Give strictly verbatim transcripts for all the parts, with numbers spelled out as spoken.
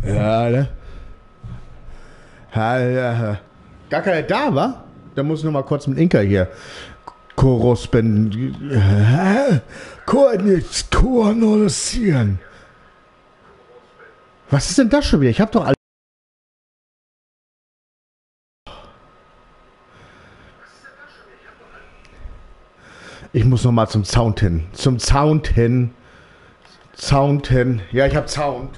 Ja, ne? Ja, ja. Gar keiner da, wa? Da muss ich noch mal kurz mit Inka hier korresponden. Koordinieren. Was ist denn das schon wieder? Ich hab doch alles. Ich muss noch mal zum Sound hin. Zum Sound hin. Sound hin. Ja, ich hab Sound.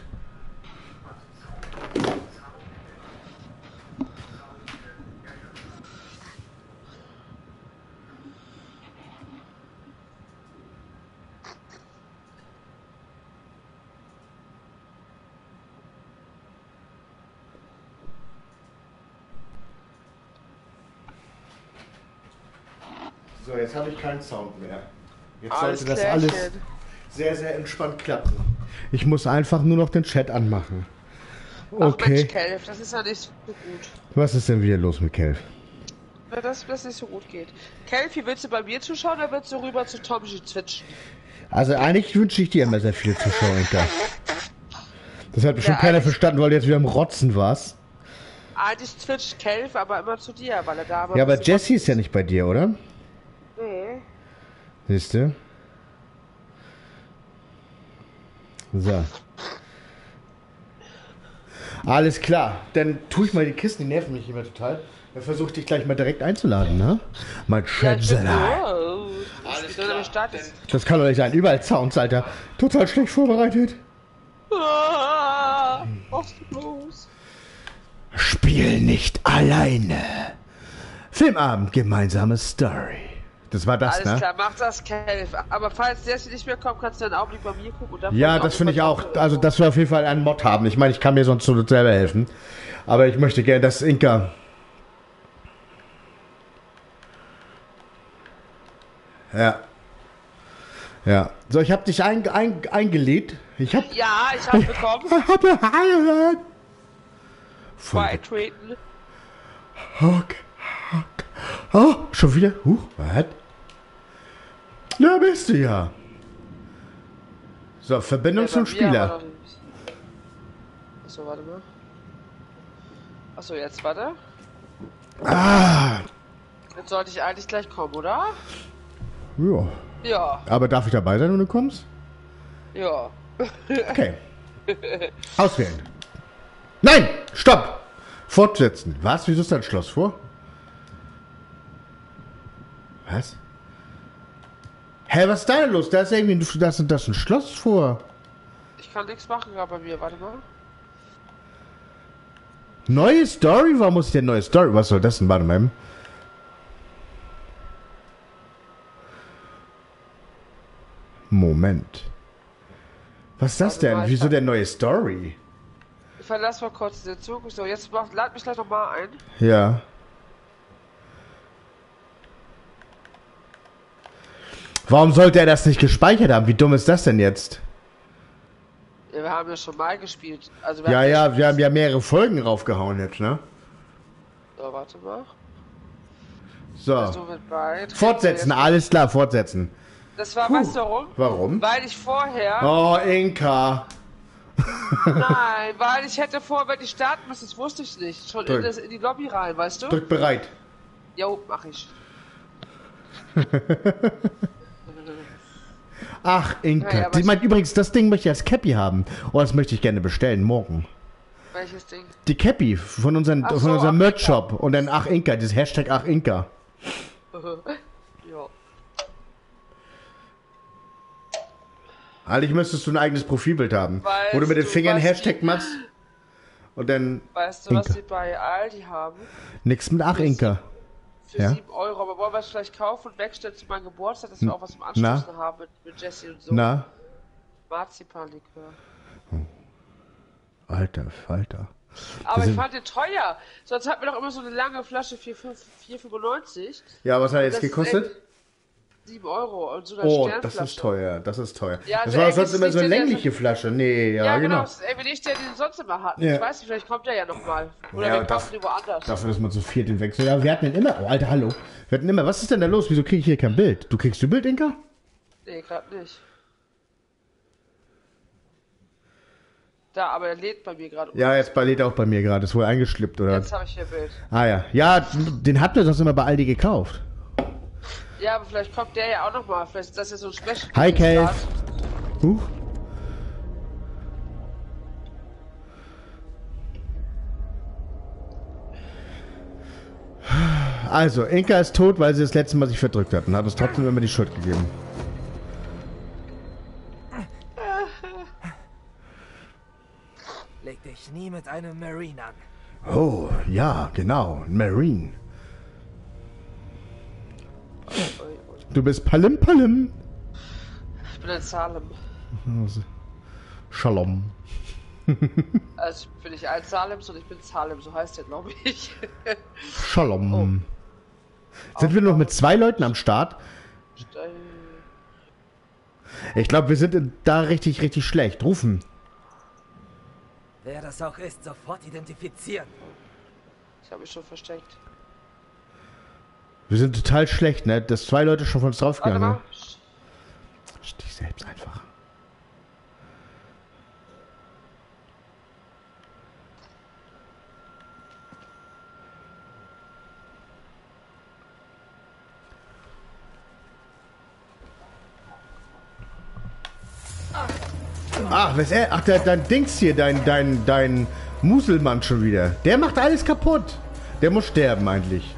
So, jetzt habe ich keinen Sound mehr. Jetzt Alles sollte das klärchen. alles sehr, sehr entspannt klappen. Ich muss einfach nur noch den Chat anmachen. Ach Mensch, Okay. Kelf, das ist ja nicht so gut. Was ist denn wieder los mit Kelf? Wenn das, das nicht so gut geht. Kelfi, willst du bei mir zuschauen oder willst du rüber zu Tomji twitchen? Also eigentlich wünsche ich dir immer sehr viele Zuschauer, Inka. Das hat bestimmt Ja, keiner eigentlich- verstanden, weil du jetzt wieder am Rotzen warst. Eigentlich twitcht Kelf, aber immer zu dir, weil er da war. Ja, aber Jessie ist ja nicht bei dir, oder? Nee. Siehst du? So. Alles klar. Dann tue ich mal die Kisten, die nerven mich immer total. Dann versuche ich dich gleich mal direkt einzuladen, ne? Mein Schätzelein. Oh, alles klar. Start ist. Das kann doch nicht sein. Überall Sounds, Alter. Total schlecht vorbereitet. Ah, was ist los? Spiel nicht alleine. Filmabend, gemeinsame Story. Das war das, Alles ne? klar, mach das, Kelf. Aber falls der nicht mehr kommt, kannst du dann auch nicht bei mir gucken. Und dann Ja, das finde ich auch. Also, dass wir auf jeden Fall einen Mod haben. Ich meine, ich kann mir sonst so selber helfen. Aber ich möchte gerne, dass Inka. Ja. Ja. So, ich habe dich ein, ein, eingelegt. Ich habe. Ja, ich hab bekommen. Ich habe heiratet. Voll. Beitreten. Okay. Okay. Oh, schon wieder? Huch, was? Da bist du ja. So, Verbindung zum Spieler. Achso, warte mal. Achso, jetzt warte. Ah. Jetzt sollte ich eigentlich gleich kommen, oder? Ja. Ja, Aber darf ich dabei sein, wenn du kommst? ja. Okay. Auswählen. Nein! Stopp! Fortsetzen. Was? Wieso ist da ein Schloss vor? Was? Hä, was ist da denn los? Da ist irgendwie ein, da ist, da ist ein Schloss vor. Ich kann nichts machen gerade bei mir, warte mal. Neue Story? Warum muss ich denn neue Story? Was soll das denn? Warte mal. Moment. Was ist das Warte denn? mal, Wieso ich- denn neue Story? Ich verlasse mal kurz den Zug. So, jetzt mach, lad mich gleich nochmal ein. Ja. Warum sollte er das nicht gespeichert haben? Wie dumm ist das denn jetzt? Ja, wir haben ja schon mal gespielt. Also wir Ja, haben ja, wir haben ja mehrere Folgen raufgehauen jetzt, ne? So, warte mal. So. So wird bei. Fortsetzen, alles klar, fortsetzen. Das war, Puh. weißt du warum? Warum? Weil ich vorher. Oh, Inka. Nein, weil ich hätte vor, wenn ich starten muss, das wusste ich nicht. Schon in, Drück. das, in die Lobby rein, weißt du? Drück bereit. Jo, mach ich. Ach, Inka. Ja, aber Die meint übrigens, das Ding möchte ich als Cappy haben. Oh, das möchte ich gerne bestellen, morgen. Welches Ding? Die Cappy von, unseren, Ach von so, unserem Ach, Merch-Shop. Und dann Ach, Inka, dieses Hashtag Ach, Inka. Jo. Eigentlich müsstest du ein eigenes Profilbild haben. Weißt wo du mit den du, Fingern was Hashtag die- machst. Und dann Weißt du, was Inka. sie bei Aldi haben? nix mit Ach, Inka. Für Ja? sieben Euro. Aber wollen wir es vielleicht kaufen und wegstellen zu meinem Geburtstag, dass wir auch was zum Anstoßen Na? haben mit, mit Jessie und so? Na? Marzipanlikör. Alter, Falter. Aber sind- ich fand den teuer. Sonst hatten wir doch immer so eine lange Flasche für vier fünfundneunzig. Ja, was hat er jetzt Das ist gekostet? echt sieben Euro und so eine Oh, Sternflasche. das ist teuer, das ist teuer. Ja, das also war ey, sonst das immer ist so eine nicht der- längliche Flasche. Nee, ja, Ja, genau. genau. Das ist ey, wie nicht der, den sonst immer hatten. Ja. Ich weiß nicht, vielleicht kommt der ja nochmal. Oder Ja, wir und kaufen ihn woanders. Dafür, dass man zu viert den wechselt. Ja, wir hatten den immer. Oh, Alter, hallo. Wir hatten immer. Was ist denn da los? Wieso kriege ich hier kein Bild? Du kriegst du Bild, Inka? Nee, gerade nicht. Da, aber er lädt bei mir gerade. Ja, jetzt lädt er auch bei mir gerade. Ist wohl eingeschlippt, oder? Jetzt habe ich hier Bild. Ah ja. Ja, den habt ihr sonst immer bei Aldi gekauft. Ja, aber vielleicht kommt der ja auch noch mal. Vielleicht ist das ja so ein Special. Hi, Cave. Huch. Also, Inka ist tot, weil sie das letzte Mal sich verdrückt hat und hat uns trotzdem immer die Schuld gegeben. Leg dich nie mit einem Marine an. Oh, ja, genau. Ein Marine. Du bist Palim Palim. Ich bin ein Salem. Shalom. Also ich bin nicht ein Salem, sondern ich bin Salem, so heißt der, glaube ich. Shalom. Oh. Sind wir noch mit zwei Leuten am Start? Ich glaube, wir sind da richtig, richtig schlecht. Rufen. Wer das auch ist, sofort identifizieren. Ich habe mich schon versteckt. Wir sind total schlecht, ne? Dass zwei Leute schon von uns draufgegangen. Warte mal. Dich selbst einfach. Ach, was er? Ach, der, dein Dings hier, dein, dein, dein Muselmann schon wieder. Der macht alles kaputt. Der muss sterben eigentlich.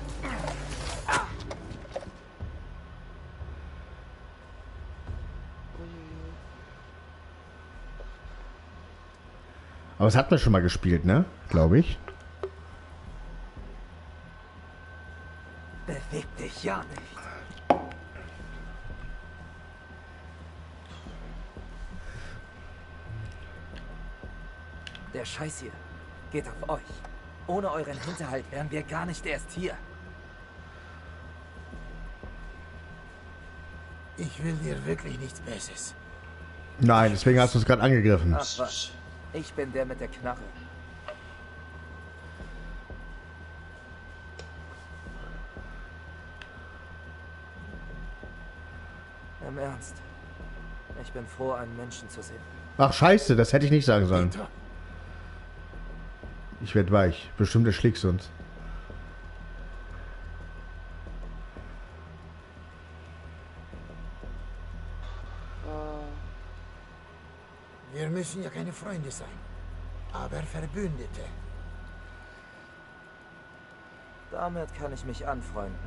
Aber das hat man schon mal gespielt, ne? Glaube ich. Beweg dich ja nicht. Der Scheiß hier geht auf euch. Ohne euren Hinterhalt wären wir gar nicht erst hier. Ich will dir wirklich nichts Besseres. Nein, deswegen hast du es gerade angegriffen. Ach was, ich bin der mit der Knarre. Im Ernst. Ich bin froh, einen Menschen zu sehen. Ach, scheiße, das hätte ich nicht sagen sollen. Ich werde weich. Bestimmt erschlägst du uns. Wir müssen ja keine Freunde sein, aber Verbündete. Damit kann ich mich anfreunden.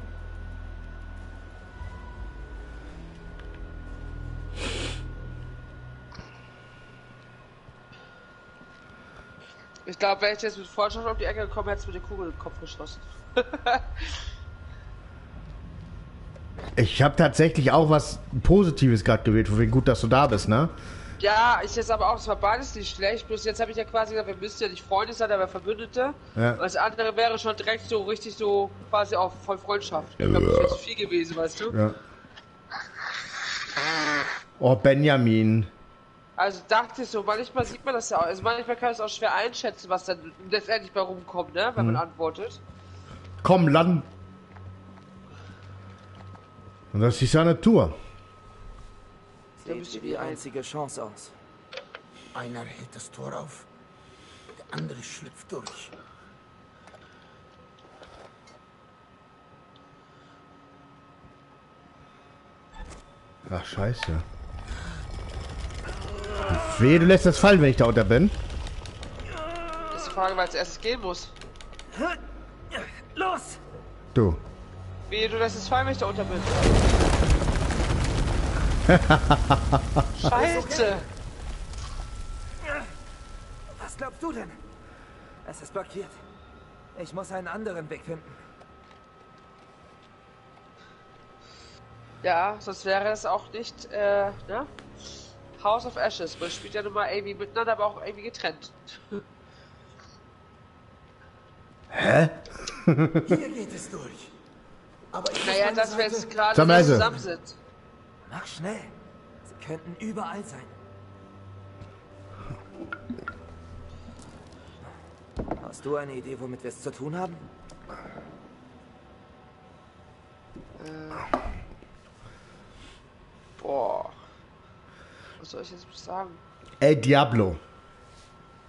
Ich glaube, wäre ich jetzt mit Freundschaft auf die Ecke gekommen, hätte es mit der Kugel in den Kopf geschossen. Ich habe tatsächlich auch was Positives gerade gewählt, wegen gut, dass du da bist, ne? Ja, ich jetzt aber auch, es war beides nicht schlecht, bloß jetzt habe ich ja quasi gesagt, wir müssen ja nicht Freunde sein, aber Verbündete. Ja. Und das andere wäre schon direkt so richtig so quasi auch voll Freundschaft. Ich glaube, das wäre zu viel gewesen, weißt du? Ja. Oh, Benjamin. Also dachte ich so, manchmal sieht man das ja auch, also manchmal kann es auch schwer einschätzen, was dann letztendlich bei rumkommt, ne, wenn Mhm. man antwortet. Komm, land. Und das ist ja eine Tour. Sieht wie die einzige Chance aus. Einer hält das Tor auf, der andere schlüpft durch. Ach, scheiße. Wehe, du lässt das fallen, wenn ich da unter bin. Das ist die Frage, weil es erstes gehen muss. Los! Du. Wehe, du lässt es fallen, wenn ich da unter bin. Scheiße! Was glaubst du denn? Es ist blockiert. Ich muss einen anderen Weg finden. Ja, sonst wäre es auch nicht, äh, ne? House of Ashes. Man spielt ja nun mal irgendwie miteinander, aber auch irgendwie getrennt. Hä? Hier geht es durch. Aber ich Naja, muss dass wir meine jetzt Seite- gerade Sag mal, nicht also- zusammen sind. Mach schnell. Sie könnten überall sein. Hast du eine Idee, womit wir es zu tun haben? Boah. Was soll ich jetzt sagen? El Diablo.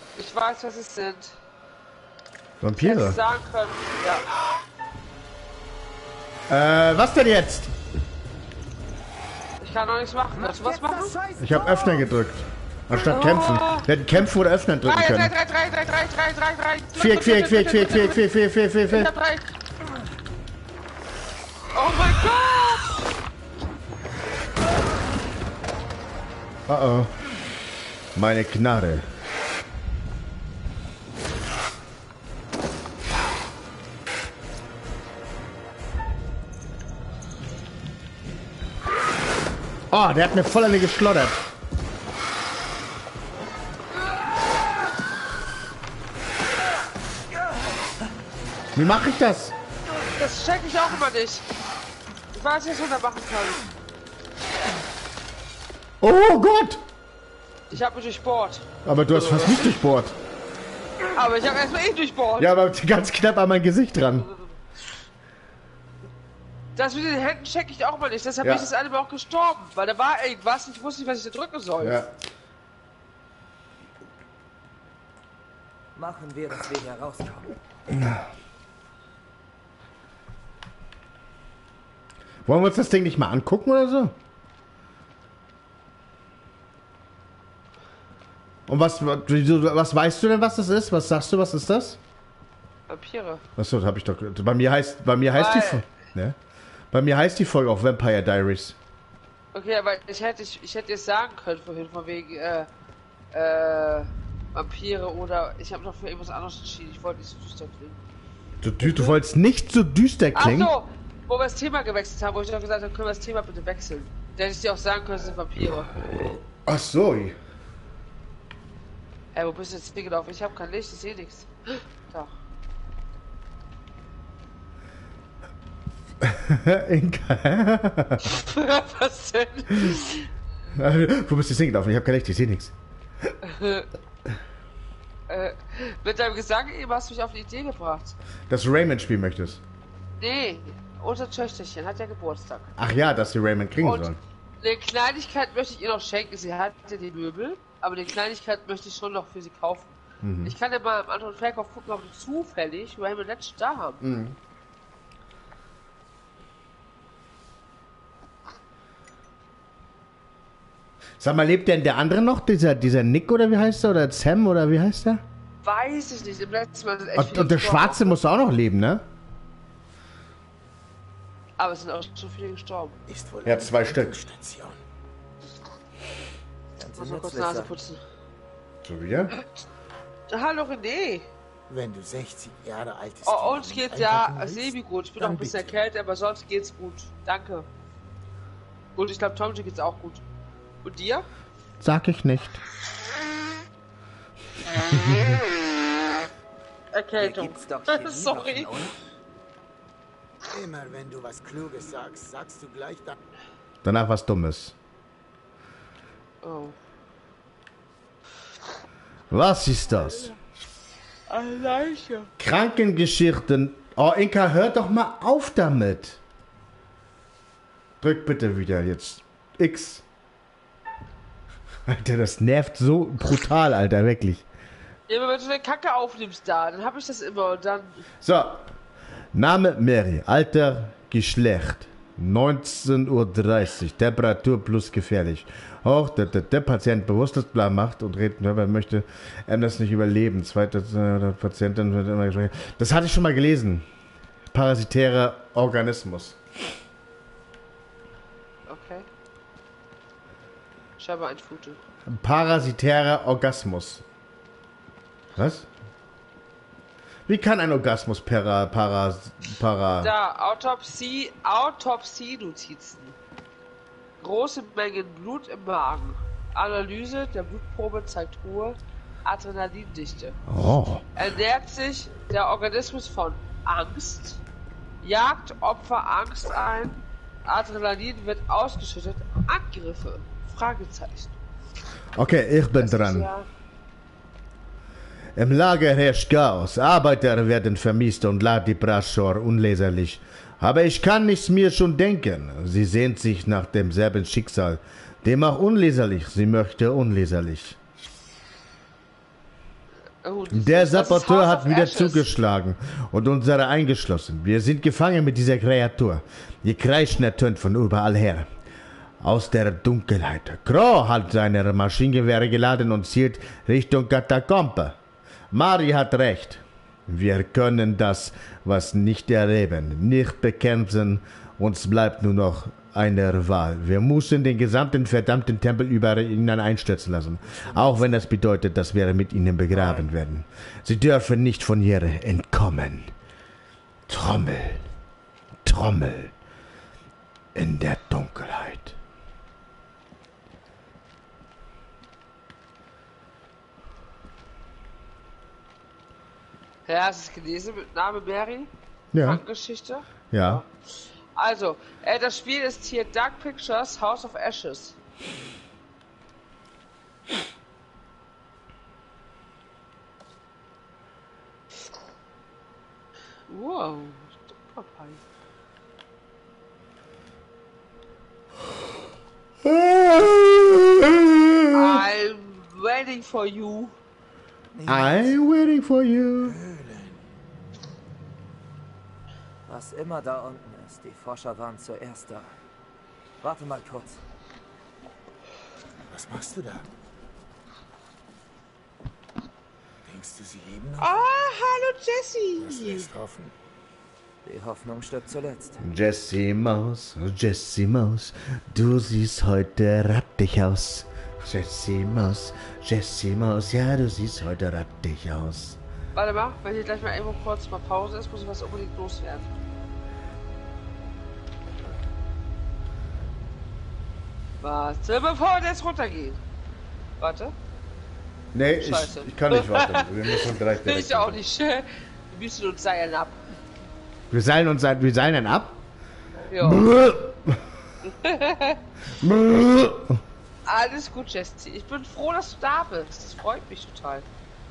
weiß, was es sind. Vampire? Hätte ich sagen können. Ja. Äh, was denn jetzt? Ich kann noch nichts machen. Willst du was machen? Ich habe Öffnen gedrückt. Anstatt kämpfen. Wir hätten kämpfen oder öffnen drücken drei, können. drei, drei, drei, drei, drei, drei, drei. Viereck, Viereck, Viereck, Viereck, Viereck, Viereck, Viereck, Viereck, Viereck, Ich Viereck. hab drei. Oh mein Gott! Oh oh. Meine Knarre. Oh, der hat mir voll eine geschlottert. Wie mache ich das? Das check ich auch immer nicht. Ich weiß nicht, was man da machen kann. Oh Gott! Ich habe mich durchbohrt. Aber du hast fast nicht durchbohrt. Aber ich habe erstmal eh durchbohrt. Ja, aber ganz knapp an mein Gesicht dran. Das mit den Händen check ich auch mal nicht. Deshalb Ja. bin ich das eine Mal auch gestorben. Weil da war irgendwas und ich wusste nicht, was ich da drücken soll. Ja. Machen wir, dass wir hier rauskommen. Wollen wir uns das Ding nicht mal angucken oder so? Und was, was weißt du denn, was das ist? Was sagst du, was ist das? Vampire. Achso, habe ich doch. Bei mir heißt, bei mir heißt die Weil- Folge. Ne? Bei mir heißt die Folge auch Vampire Diaries. Okay, aber ich hätte ich, ich hätte jetzt sagen können vorhin, von wegen äh, äh, Vampire oder ich habe noch für irgendwas anderes entschieden. Ich wollte nicht so düster klingen. Du, du, du wolltest nicht so düster Ach klingen. so, wo wir das Thema gewechselt haben, wo ich doch gesagt habe, können wir das Thema bitte wechseln. Da hätte ich dir auch sagen können, es sind Vampire. Ach so. Ey, wo bist du jetzt hingelaufen? Ich habe kein Licht, ich sehe nichts. Da. Inka. Was denn? Wo bist du hingelaufen? Ich habe kein Licht, ich sehe nichts. Äh, mit deinem Gesang eben hast du mich auf eine Idee gebracht. Dass du Raymond spielen möchtest. Nee, unser Töchterchen hat ja Geburtstag. Ach ja, dass wir Raymond kriegen Und sollen. eine Kleinigkeit möchte ich ihr noch schenken. Sie hat ja die Möbel, aber die Kleinigkeit möchte ich schon noch für sie kaufen. Mhm. Ich kann ja mal im An- und Verkauf gucken, ob die zufällig Raymond Legend da haben. Mhm. Sag mal, lebt denn der andere noch? Dieser, dieser Nick oder wie heißt er? Oder Sam oder wie heißt er? Weiß ich nicht. Im letzten Mal sind echt Und, viele und der gestorben. Schwarze muss auch noch leben, ne? Aber es sind auch schon viele gestorben. Ist wohl Ja, eine zwei Stück. Station. Ich Könnte muss mal kurz nützlich Nase sein. putzen. So wieder? Hallo René. Wenn du sechzig Jahre alt bist. Oh, und uns nicht geht's einpacken ja willst, semi gut. Ich bin dann auch ein bisschen bitte. erkältet, aber sonst geht's gut. Danke. Und ich glaube, Tom geht's auch gut. Und dir? Sag ich nicht. Hier Erkältung. gibt's doch Chemie Sorry. noch, oder? Immer wenn du was Kluges sagst, sagst du gleich dann. Danach was Dummes. Oh. Was ist das? Eine Leiche. Krankengeschichten. Oh, Inka, hör doch mal auf damit. Drück bitte wieder jetzt. X. Alter, das nervt so brutal, Alter, wirklich. Ja, aber wenn du eine Kacke aufnimmst da, dann habe ich das immer und dann. So. Name Mary. Alter, Geschlecht. neunzehn Uhr dreißig. Temperatur plus gefährlich. Auch der, der, der Patient bewusstlos macht und redet, wer möchte, er das nicht überleben. Zweiter äh, Patientin wird immer gesprochen. Das hatte ich schon mal gelesen. Parasitärer Organismus. Okay. Scheinbar ein Foto. Parasitärer Orgasmus. Was? Wie kann ein Orgasmus para, para, para... Da, Autopsie, Autopsie-Notizen. Große Mengen Blut im Magen. Analyse der Blutprobe zeigt hohe Adrenalindichte. Oh. Ernährt sich der Organismus von Angst, jagt Opfer Angst ein, Adrenalin wird ausgeschüttet, Angriffe, Fragezeichen. Okay, ich bin Das ist dran. ja- Im Lager herrscht Chaos. Arbeiter werden vermisst und Ladi Brashor unleserlich. Aber ich kann nichts mir schon denken. Sie sehnt sich nach demselben Schicksal. Dem auch unleserlich. Sie möchte unleserlich. Oh, Der das ist Saboteur House hat of wieder Ashes. zugeschlagen und unsere eingeschlossen. Wir sind gefangen mit dieser Kreatur. Die Kreischen ertönt von überall her. Aus der Dunkelheit. Crow hat seine Maschinengewehre geladen und zielt Richtung Katakombe. Mari hat recht. Wir können das, was nicht erleben, nicht bekämpfen. Uns bleibt nur noch eine Wahl. Wir müssen den gesamten verdammten Tempel über ihnen einstürzen lassen. Auch wenn das bedeutet, dass wir mit ihnen begraben werden. Sie dürfen nicht von hier entkommen. Trommel. Trommel. In der Dunkelheit. Ja, hast du es gelesen mit Name Mary? Ja. Geschichte. Ja. Also, äh, das Spiel ist hier Dark Pictures House of Ashes. Wow, Papai. I'm waiting for you. I'm waiting for you. Was immer da unten ist, die Forscher waren zuerst da. Warte mal kurz. Was machst du da? Denkst du, sie leben noch? Ah, hallo Das Jesse. lässt hoffen. Die Hoffnung stirbt zuletzt. Jessie Maus, Jessie Maus, du siehst heute rattig aus. Jessie Maus, Jessie Maus, ja, du siehst heute rattig aus. Warte mal, wenn hier gleich mal irgendwo kurz mal Pause ist, muss ich was unbedingt loswerden. Warte, bevor wir jetzt runtergehen. Warte. Nee, ich, Scheiße. ich kann nicht warten. Wir müssen direkt Will direkt ich auch runter. nicht. Wir müssen uns seilen ab. Wir seilen uns ein- wir seilen dann ab. Ja. Brrr. Brrr. Alles gut, Jesse. Ich bin froh, dass du da bist. Das freut mich total.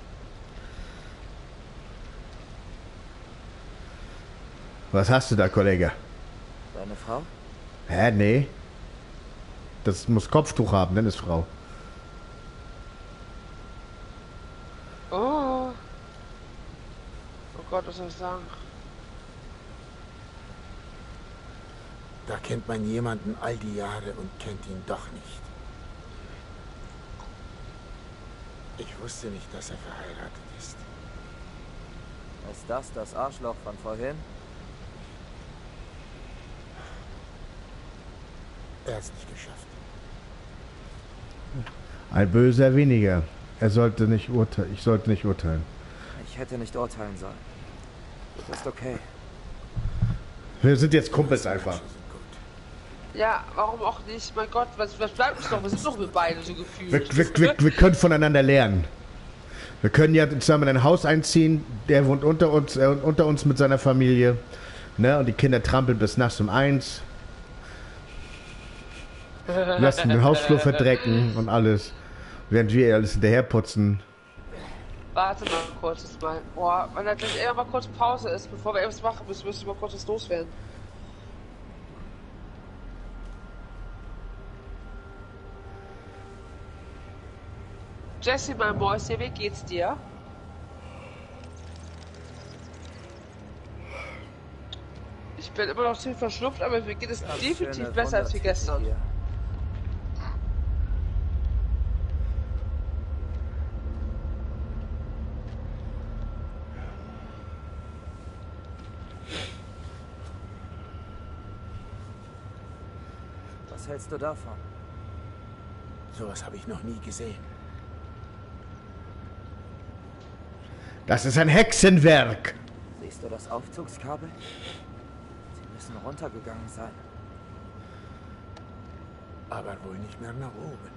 Was hast du da, Kollege? Deine Frau? Hä, nee. Das muss Kopftuch haben, dann ist Frau. Oh. Oh Gott, was soll ich sagen? Da kennt man jemanden all die Jahre und kennt ihn doch nicht. Ich wusste nicht, dass er verheiratet ist. Ist das das Arschloch von vorhin? Er hat es nicht geschafft. Ein Böser weniger. Er sollte nicht urteilen. Ich sollte nicht urteilen. Ich hätte nicht urteilen sollen. Du bist okay. Wir sind jetzt Kumpels einfach. Sind gut. Ja, warum auch nicht? Mein Gott, was, was bleibt uns noch? Wir sind doch wir beide so Wir, gefühlt. wir, wir, wir können voneinander lernen. Wir können ja zusammen in ein Haus einziehen. Der wohnt unter uns, äh, unter uns mit seiner Familie. Ne? Und die Kinder trampeln bis nachts um eins. Lassen den Hausflur verdrecken und alles. Während wir alles hinterher putzen. Warte mal kurz jetzt mal. Boah, wenn da gleich eher mal kurz Pause ist, bevor wir irgendwas machen müssen, müssen wir mal kurz was loswerden. Jesse, mein Mäuschen, wie geht's dir? Ich bin immer noch ziemlich verschnupft, aber mir geht es Das definitiv schöne besser als wie Wundertitel gestern. hier. Was hältst du davon? Sowas habe ich noch nie gesehen. Das ist ein Hexenwerk. Siehst du das Aufzugskabel? Sie müssen runtergegangen sein. Aber wohl nicht mehr nach oben.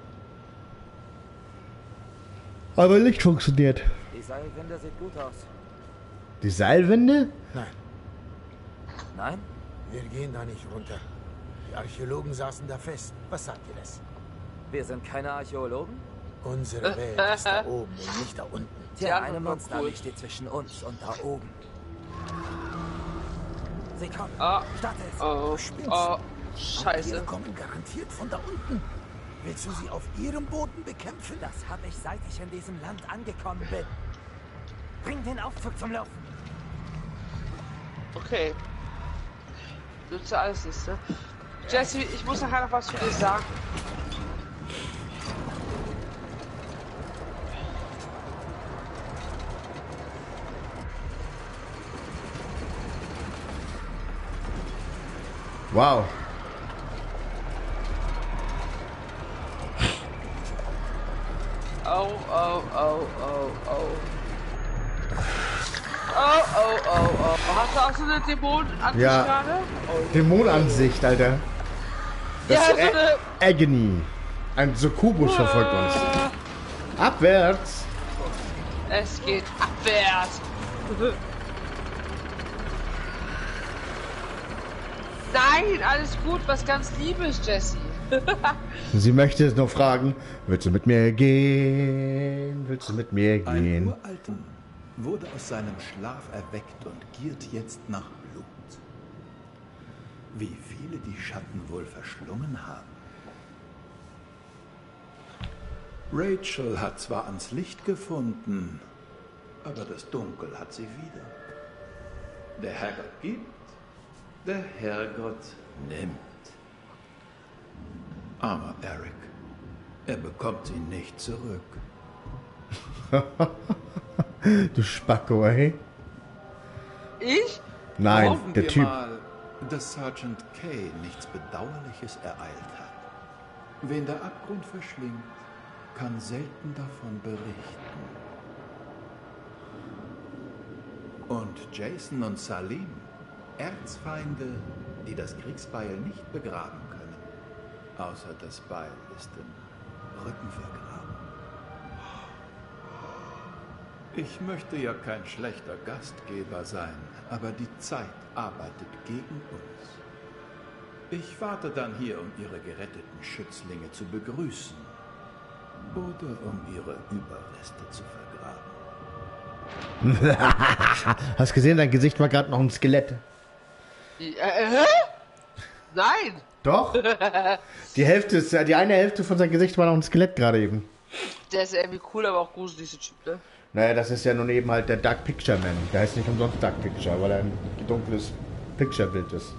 Aber Licht funktioniert. Die Seilwinde sieht gut aus. Die Seilwinde? Nein, Nein? wir gehen da nicht runter. Die Archäologen saßen da fest. Was sagt ihr das? Wir sind keine Archäologen? Unsere Welt ist da oben und nicht da unten. Tja, Ja, eine aber Monsterarmee cool. steht zwischen uns und da oben. Sie kommen. Ah, Starte es. oh, spinnst. oh, Wir scheiße. kommen garantiert von da unten. Willst du sie auf ihrem Boden bekämpfen? Das habe ich, seit ich in diesem Land angekommen bin. Bring den Aufzug zum Laufen. Okay. Nütze alles nicht, ne? Jesse, ich muss nachher noch was für dich sagen. Wow. Oh, oh, oh, oh, oh. Oh, oh, oh, oh. Hast du auch so eine Dämonenansicht Ja. gerade? Oh. Dämonenansicht, Alter. Das Ja, ist so Ä- eine... Agony. Ein Succubus verfolgt uns. Abwärts. Es geht abwärts. Nein, alles gut, was ganz Liebes, Jessie. Sie möchte es noch fragen, willst du mit mir gehen? Willst du mit mir Ein gehen? Uralter wurde aus seinem Schlaf erweckt und giert jetzt nach Blut. Wie viele die Schatten wohl verschlungen haben. Rachel hat zwar ans Licht gefunden, aber das Dunkel hat sie wieder. Der Herrgott gibt, der Herrgott nimmt. Aber Eric, er bekommt sie nicht zurück. Du Spacko, ey. Ich? Nein, Hoffen der wir Typ. mal, dass Sergeant Kay nichts Bedauerliches ereilt hat. Wen der Abgrund verschlingt, kann selten davon berichten. Und Jason und Salim, Erzfeinde, die das Kriegsbeil nicht begraben können. Außer das Beil ist im Rücken vergraben. Ich möchte ja kein schlechter Gastgeber sein, aber die Zeit arbeitet gegen uns. Ich warte dann hier, um ihre geretteten Schützlinge zu begrüßen. Oder um ihre Überreste zu vergraben. Hast gesehen, dein Gesicht war gerade noch ein Skelett. Äh, äh, hä? Nein! Doch? Die Hälfte ist, die eine Hälfte von seinem Gesicht war noch ein Skelett gerade eben. Der ist irgendwie cool, aber auch gruselig, dieser Typ, ne? Naja, das ist ja nun eben halt der Dark Picture Man. Der heißt nicht umsonst Dark Picture, weil er ein dunkles Picture-Bild ist.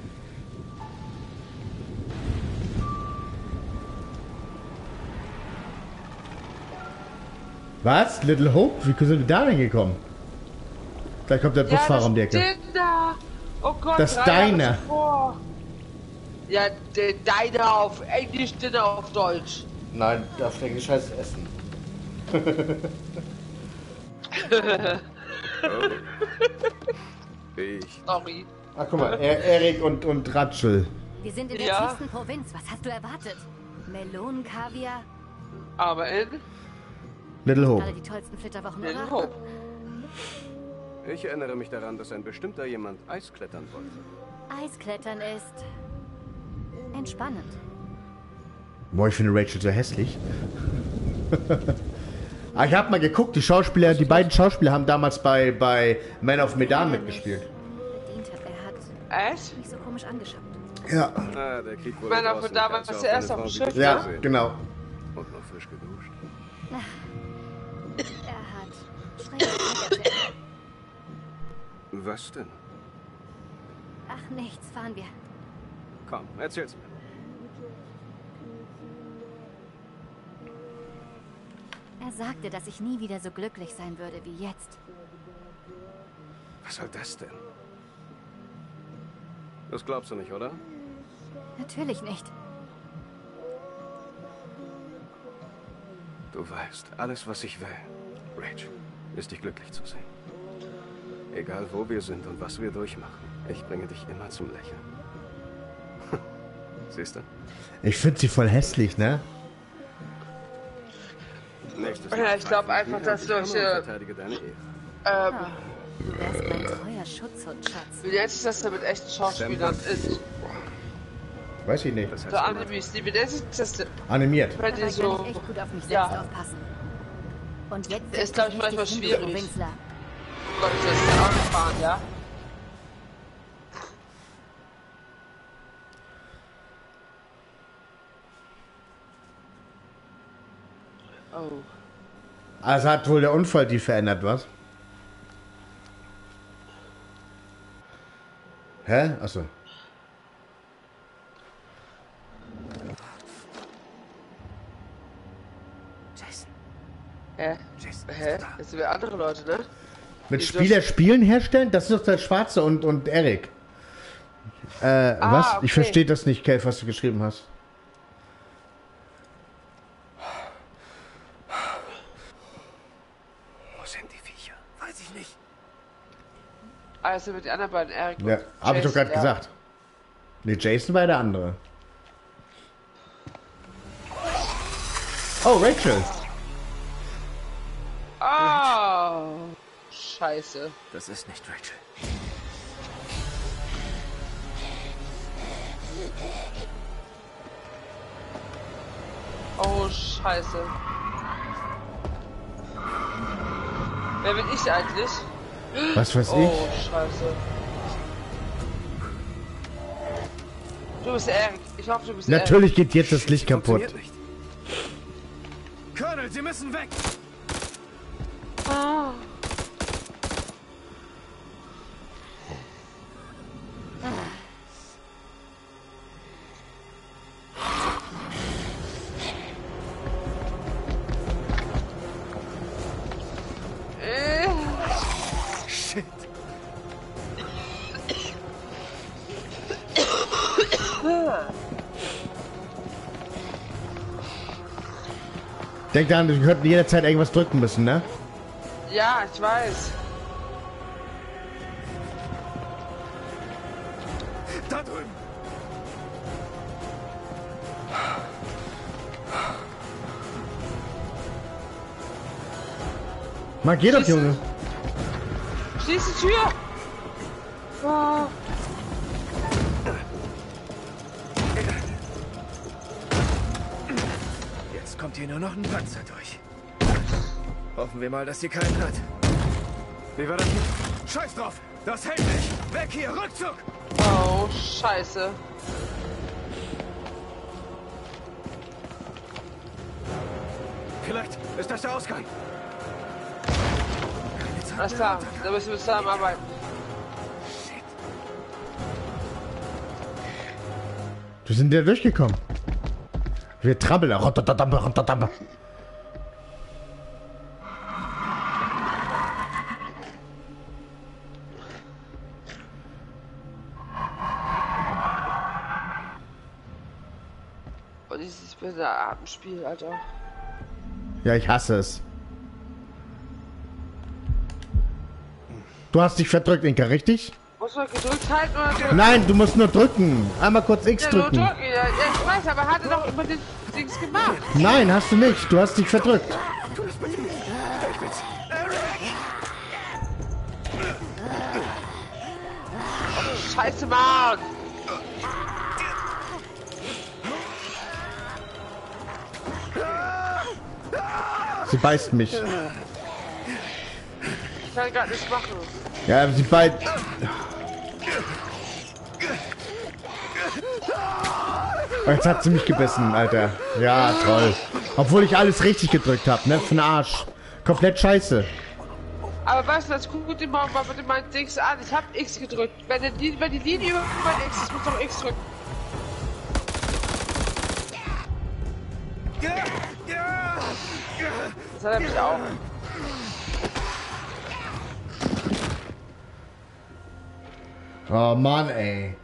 Was? Little Hope? Wie sind wir da denn gekommen? Gleich kommt der Busfahrer das um die Ecke. Ding da. Oh Gott, Das drei deine. Jahre zuvor. Ja, de, deine auf Englisch, deine auf Deutsch. Nein, auf Englisch heißt es Essen. Ich. Sorry. Ach guck mal, er, Erik und, und Ratschel. Wir sind in der Ja. tiefsten Provinz. Was hast du erwartet? Melonen, Kaviar, Aber in Little Hope. alle die tollsten Flitterwochen, Little oder? Hope. Ich erinnere mich daran, dass ein bestimmter jemand Eis klettern wollte. Eisklettern ist entspannend. Boah, ich finde Rachel so hässlich. Ah, ich habe mal geguckt, die Schauspieler, die beiden Schauspieler haben damals bei, bei Man of Medan mitgespielt. Bedient hat. Er hat Echt? mich so komisch angeschaut. Ja, Ah, der Krieg wurde Man, aber draußen damals ganz der auf erste eine auf dem Frau Schiff, wie ja, dich gesehen. genau. Und noch frisch geduscht. Er hat schrecklich erzählt. Was denn? Ach, nichts, fahren wir. Komm, erzähl's mir. Er sagte, dass ich nie wieder so glücklich sein würde wie jetzt. Was soll das denn? Das glaubst du nicht, oder? Natürlich nicht. Du weißt, alles, was ich will, Rachel, ist dich glücklich zu sehen. Egal wo wir sind und was wir durchmachen, ich bringe dich immer zum Lächeln. Siehst du? Ich finde sie voll hässlich, ne? Nächstes Ja, ich glaub einfach, Mal dass ich komme solche- und verteidige deine Ehre. Ähm, Du wärst mein treuer Schutzhund, Schatz. wie nennt sich das denn mit echten Schauspielern in Weiß ich nicht. Das heißt, so Animes? Wie nennt sich das denn? Animiert. Wenn Da die kann so. ich echt gut auf mich selbst Ja. aufpassen. Und jetzt Der ist, setz glaub dich ich, manchmal richtig hin, schwierig. du Provinzler. Gott, das ist ja auch gefahren, ja? Oh. Also hat wohl der Unfall die verändert, was? Hä? Achso. Jason. Hä? Jason, Hä? Das sind wir andere Leute, ne? Mit Die Spieler durch- spielen herstellen? Das ist doch der Schwarze und, und Eric. Äh, Ah, was? okay. Ich verstehe das nicht, Kev, was du geschrieben hast. Wo sind die Viecher? Weiß ich nicht. Ah, das sind wir die anderen beiden, Eric Ja, und habe ich doch Jason, gerade ja. gesagt. Nee, Jason war der andere. Oh, Rachel. Oh, scheiße. Das ist nicht Rachel. Oh, scheiße. Wer bin ich eigentlich? Was weiß Oh, scheiße. Du bist Eric. Ich hoffe, du bist ich? Natürlich geht jetzt das Licht kaputt. Funktioniert nicht. Colonel, Sie müssen weg! Eric. Ah. Äh. Shit. Denk daran, wir könnten jederzeit irgendwas drücken müssen, ne? Ja, ich weiß. Da drüben! Mann, geh doch, Schießen. Junge. Schließ die Tür! Oh. Jetzt kommt hier nur noch ein Panzer durch. Hoffen wir mal, dass sie keinen hat. Wie war das? Scheiß drauf! Das hält nicht! Weg hier! Rückzug! Oh, scheiße. Vielleicht ist das der Ausgang. Keine Zeit Alles mehr, klar, Untergang. da müssen wir zusammenarbeiten. Wir sind ja durchgekommen. Wir trabbeln. Rotterdam, Rotterdam. Und dieses blöde Atemspiel, Alter. Ja, ich hasse es. Du hast dich verdrückt, Inka, richtig? Muss man gedrückt halten oder drücken? Nein, du musst nur drücken. Einmal kurz X Ja, nur drücken. drücken. Ja, ja, ich weiß, aber hat er doch über den Dings gemacht. Nein, hast du nicht. Du hast dich verdrückt. Scheiße, Mann. Sie beißt mich. Ich kann gerade nichts machen. Ja, sie beißt. Oh, jetzt hat sie mich gebissen, Alter. Ja, toll. Obwohl ich alles richtig gedrückt habe, ne? Für den Arsch. Komplett scheiße. Aber weißt du, das guckt dir mal mal bitte mein Dings an. Ich hab X gedrückt. Wenn die, wenn die Linie über mein X ist, muss doch X drücken. Das hat er mich auch. Oh Mann, ey.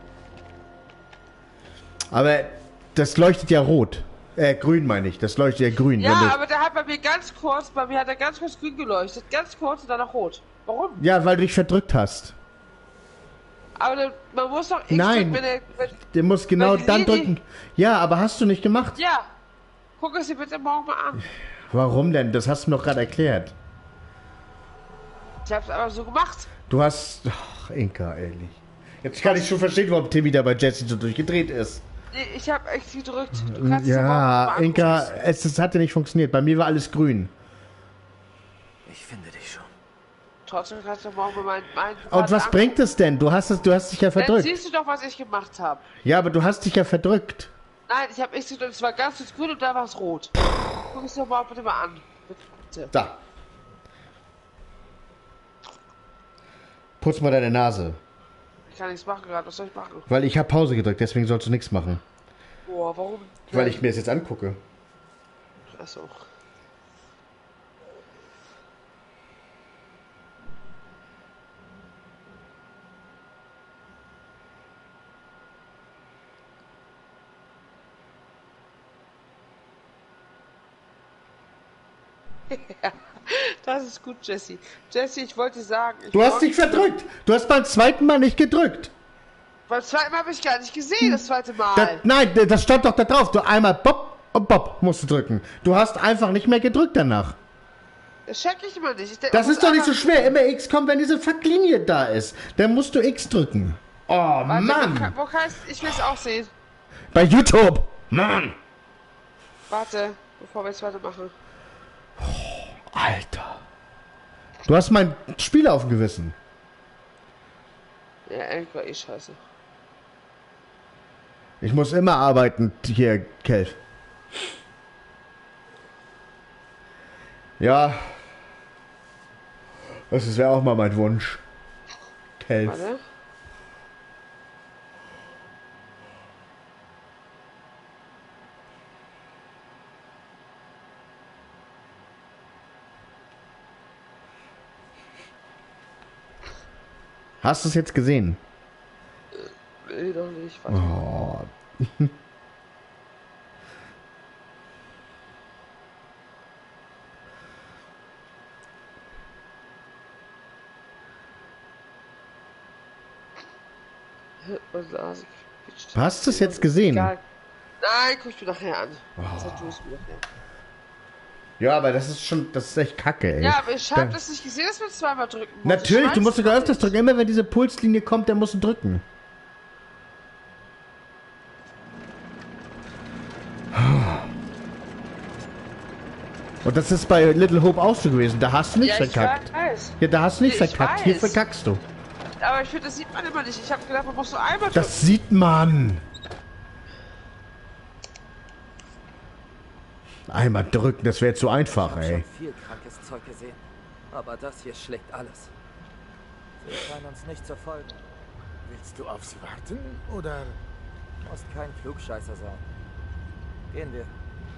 Aber das leuchtet ja rot. Äh, grün meine ich. Das leuchtet ja grün. wenn Ja, du- aber der hat bei mir ganz kurz, bei mir hat er ganz kurz grün geleuchtet. Ganz kurz und dann noch rot. Warum? ja, weil du dich verdrückt hast. Aber dann, man muss doch X Nein. drücken, wenn er... Wenn, Du musst genau Weil die dann Linie- drücken. Ja, aber hast du nicht gemacht. ja. Guck es dir bitte morgen mal an. Warum denn? Das hast du mir doch gerade erklärt. Ich hab's aber so gemacht. Du hast... Ach, Inka, ehrlich. Jetzt kann ich schon verstehen, warum Timmy da bei Jesse so durchgedreht ist. Nee, ich hab X gedrückt. Du kannst es Ja, morgen mal Inka, angucken. es, es hat ja nicht funktioniert. Bei mir war alles grün. Ich finde dich schon. Trotzdem kannst du morgen mal mein... mein Und was bringt es denn? Du hast es, du hast dich ja Dann verdrückt. siehst du doch, was ich gemacht habe. Ja, aber du hast dich ja verdrückt. Nein, ich habe X gedrückt. Es war ganz kurz grün und da war es rot. Guck es dir morgen bitte mal an. Bitte. Da. Putz mal deine Nase. Ich kann nichts machen gerade. Was soll ich machen? Weil ich habe Pause gedrückt, deswegen sollst du nichts machen. Boah, warum? Weil ich mir das jetzt angucke. Achso. Ja, das ist gut, Jesse. Jesse, ich wollte sagen... Ich Du hast dich verdrückt. Du hast beim zweiten Mal nicht gedrückt. Beim zweiten Mal habe ich gar nicht gesehen, das zweite Mal. Das, nein, das stand doch da drauf. Du einmal Bob und Bob musst du drücken. Du hast einfach nicht mehr gedrückt danach. Das check ich immer nicht. Ich denk, Das ist doch nicht so einfach- schwer. Immer X kommt, wenn diese Fuck-Linie da ist. Dann musst du X drücken. Oh, Warte, Mann. Wo, kann- wo kannst ich will es auch sehen. Bei YouTube. Mann. Warte, bevor wir jetzt weitermachen. Alter. Du hast mein Spiel auf dem Gewissen. Ja, eigentlich war eh scheiße. Ich muss immer arbeiten, hier, Kelf. Ja. Das wäre auch mal mein Wunsch. Kelf. Warte. Hast du es jetzt gesehen? Nee, doch nicht. Warte. Oh. Was las ich? Hast du es jetzt gesehen? Egal. Nein, guck ich mir nachher an. Das hat Juice mir nachher. Ja, aber das ist schon, das ist echt kacke, ey. Ja, aber ich habe Da- das nicht gesehen, dass wir zweimal drücken mussten. Natürlich, Ich du musst weiß sogar es öfters nicht. drücken. Immer wenn diese Pulslinie kommt, dann musst du drücken. Und das ist bei Little Hope auch so gewesen. Da hast du nichts Ja, ich verkackt. weiß. Ja, da hast du nichts Ich verkackt. Hier weiß. verkackst du. Aber ich finde, das sieht man immer nicht. Ich habe gedacht, man muss nur einmal drücken. Das sieht man. Einmal drücken, das wäre zu einfach, Ich habe ey. schon viel krankes Zeug gesehen. Aber das hier schlägt alles. Sie scheinen uns nicht zu folgen. Willst du auf sie warten oder... Musst kein Klugscheißer sein. Gehen wir.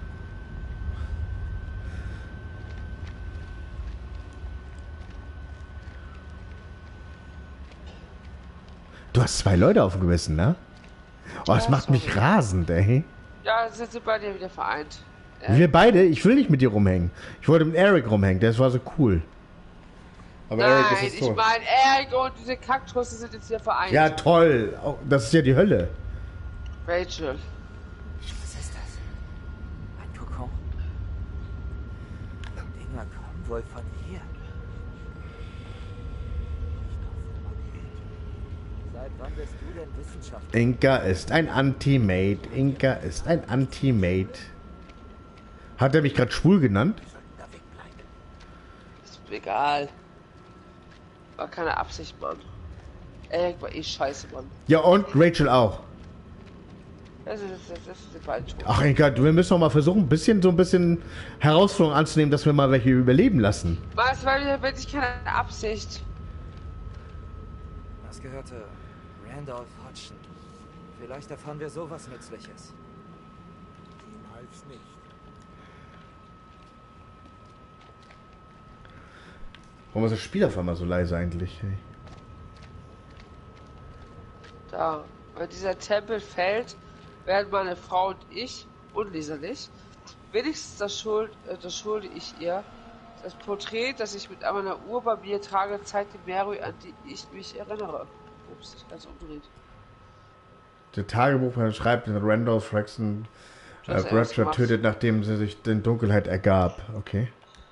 Du hast zwei Leute auf dem Gewissen, ne? Oh, das Ja, macht mich sorry. rasend, ey. Ja, jetzt sind sie bei dir wieder vereint. Wir beide, ich will nicht mit dir rumhängen. Ich wollte mit Eric rumhängen, das war so cool. Aber Eric Nein, ist jetzt ich tot. meine, Eric und diese Kaktusse sind jetzt wieder vereint. Ja, toll. Oh, das ist ja die Hölle. Rachel. Was ist das? Ein Kokon? Die Dinger kommen wohl von hier. Seit wann bist du denn Wissenschaftler? Inka ist ein Anti-Mate. Inka ist ein Anti-Mate. Hat er mich gerade schwul genannt? Ist mir egal. War keine Absicht, Mann. Eric war eh scheiße, Mann. Ja, und Rachel auch. Das ist, das ist, das ist die beiden tot. Ach, Inka, wir müssen doch mal versuchen, ein bisschen, so ein bisschen Herausforderung anzunehmen, dass wir mal welche überleben lassen. Was, weil wir wirklich keine Absicht. Das gehörte Randolph Hodgson. Vielleicht erfahren wir sowas Nützliches. Ihm half's nicht. Warum ist das Spiel auf einmal so leise eigentlich? Hey. Da. Wenn dieser Tempel fällt, werden meine Frau und ich unleserlich. Wenigstens das, Schuld, äh, das schulde ich ihr. Das Porträt, das ich mit meiner Uhr bei mir trage, zeigt die Mary, an die ich mich erinnere. Ups, ich ganz umdreht. Der Tagebuch schreibt, Randolph Fraxton äh, Das ist erst Bradshaw gemacht. tötet, nachdem sie sich den Dunkelheit ergab. Okay.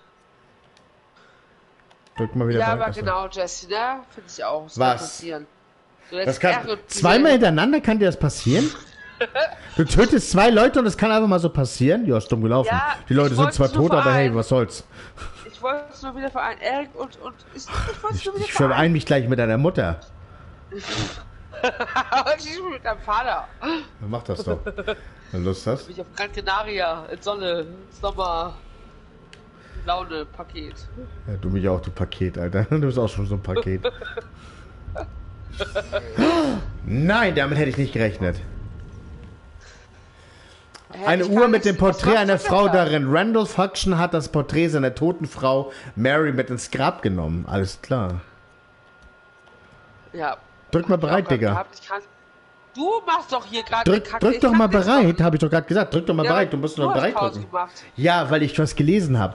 Drück mal wieder Ja, bei- aber achso. genau, Jesse, ne? Finde ich auch. Das Was? kann passieren. Du lässt Das kann, R und zweimal P- hintereinander kann dir das passieren? Du tötest zwei Leute und es kann einfach mal so passieren? Ja, ist dumm gelaufen. Ja, Die Leute ich sind wollte zwar es nur tot, aber hey, vereinen. was soll's. Ich wollte es nur wieder vereinen. Eric und, und ich, ich wollte es Ich, nur wieder ich vereine mich gleich mit deiner Mutter. vereinen. Ich bin mit deinem Vater. Mach das doch. Wenn du Lust hast. Bin ich auf Gran Canaria, in Sonne, Sommer, Laune, Paket. Ja, du mich auch, du Paket, Alter. Du bist auch schon so ein Paket. Nein, damit hätte ich nicht gerechnet. Hätte Eine ich Uhr gar mit dem nicht- was Porträt machst einer du denn Frau da? darin. Randall Function hat das Porträt seiner toten Frau Mary mit ins Grab genommen. Alles klar. Ja. Drück mal Hab ich bereit, auch grad Digga. gehabt. Ich kann... Du machst doch hier gerade Drück, drück doch mal bereit, habe ich doch gerade gesagt. Drück doch mal bereit. Du musst nur bereit drücken. Gemacht. Ja, weil ich was gelesen habe.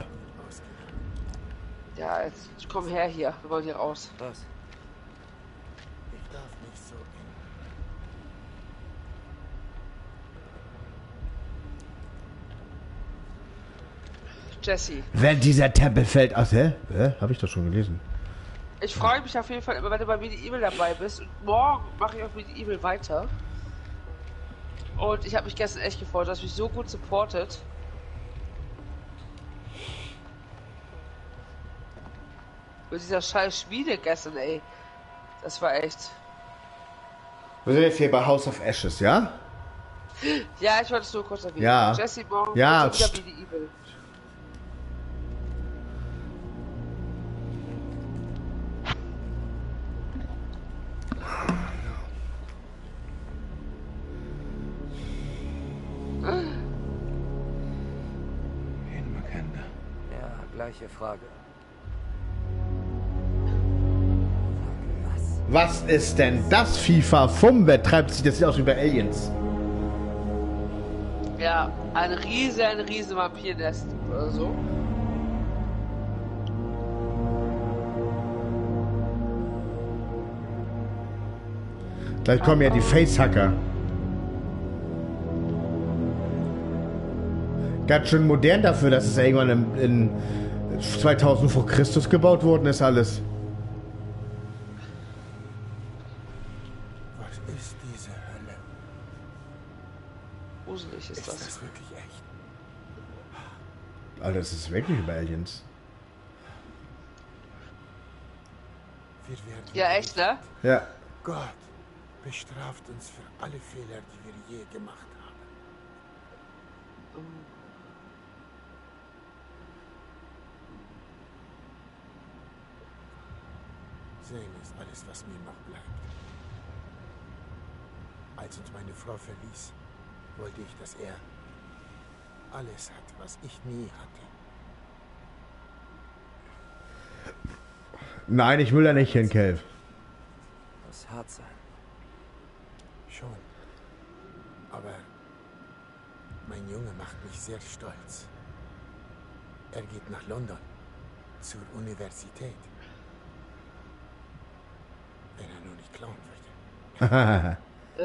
Ja, jetzt komm her hier. Wir wollen hier raus. Was? Ich darf nicht so eng. Jesse. Wenn dieser Tempel fällt aus, hä? Hä? Habe ich doch schon gelesen. Ich freue mich auf jeden Fall immer, wenn du bei Medieval dabei bist. Und morgen mache ich auf Medieval weiter. Und ich habe mich gestern echt gefreut, dass mich so gut supportet. Mit dieser scheiß Schmiede gestern, ey. Das war echt. Wir sind jetzt hier bei House of Ashes, ja? Ja, ich wollte es nur kurz erwähnen. Ja. Jesse, morgen Ja, wieder st- Medieval. In Makanda. Ja, gleiche Frage. Was ist denn das, FIFA? Fumbe treibt sich das sieht aus wie bei Aliens. Ja, ein riesen, riesen Vampirnest oder so. Gleich kommen ja die Facehacker. Ganz schön modern dafür, dass es irgendwann in, in zweitausend vor Christus gebaut worden ist, alles. Was ist diese Hölle? Gruselig ist Ist das. das wirklich echt? Alter, das ist wirklich über Aliens. Wir werden Ja, echt, ne? Ja. Gott bestraft uns für alle Fehler, die wir je gemacht haben. Sehen ist alles, was mir noch bleibt. Als uns meine Frau verließ, wollte ich, dass er alles hat, was ich nie hatte. Nein, ich will da nicht hin, Kelv. Muss hart sein. Schon. Aber mein Junge macht mich sehr stolz. Er geht nach London, zur Universität. Wenn er nur nicht klauen möchte.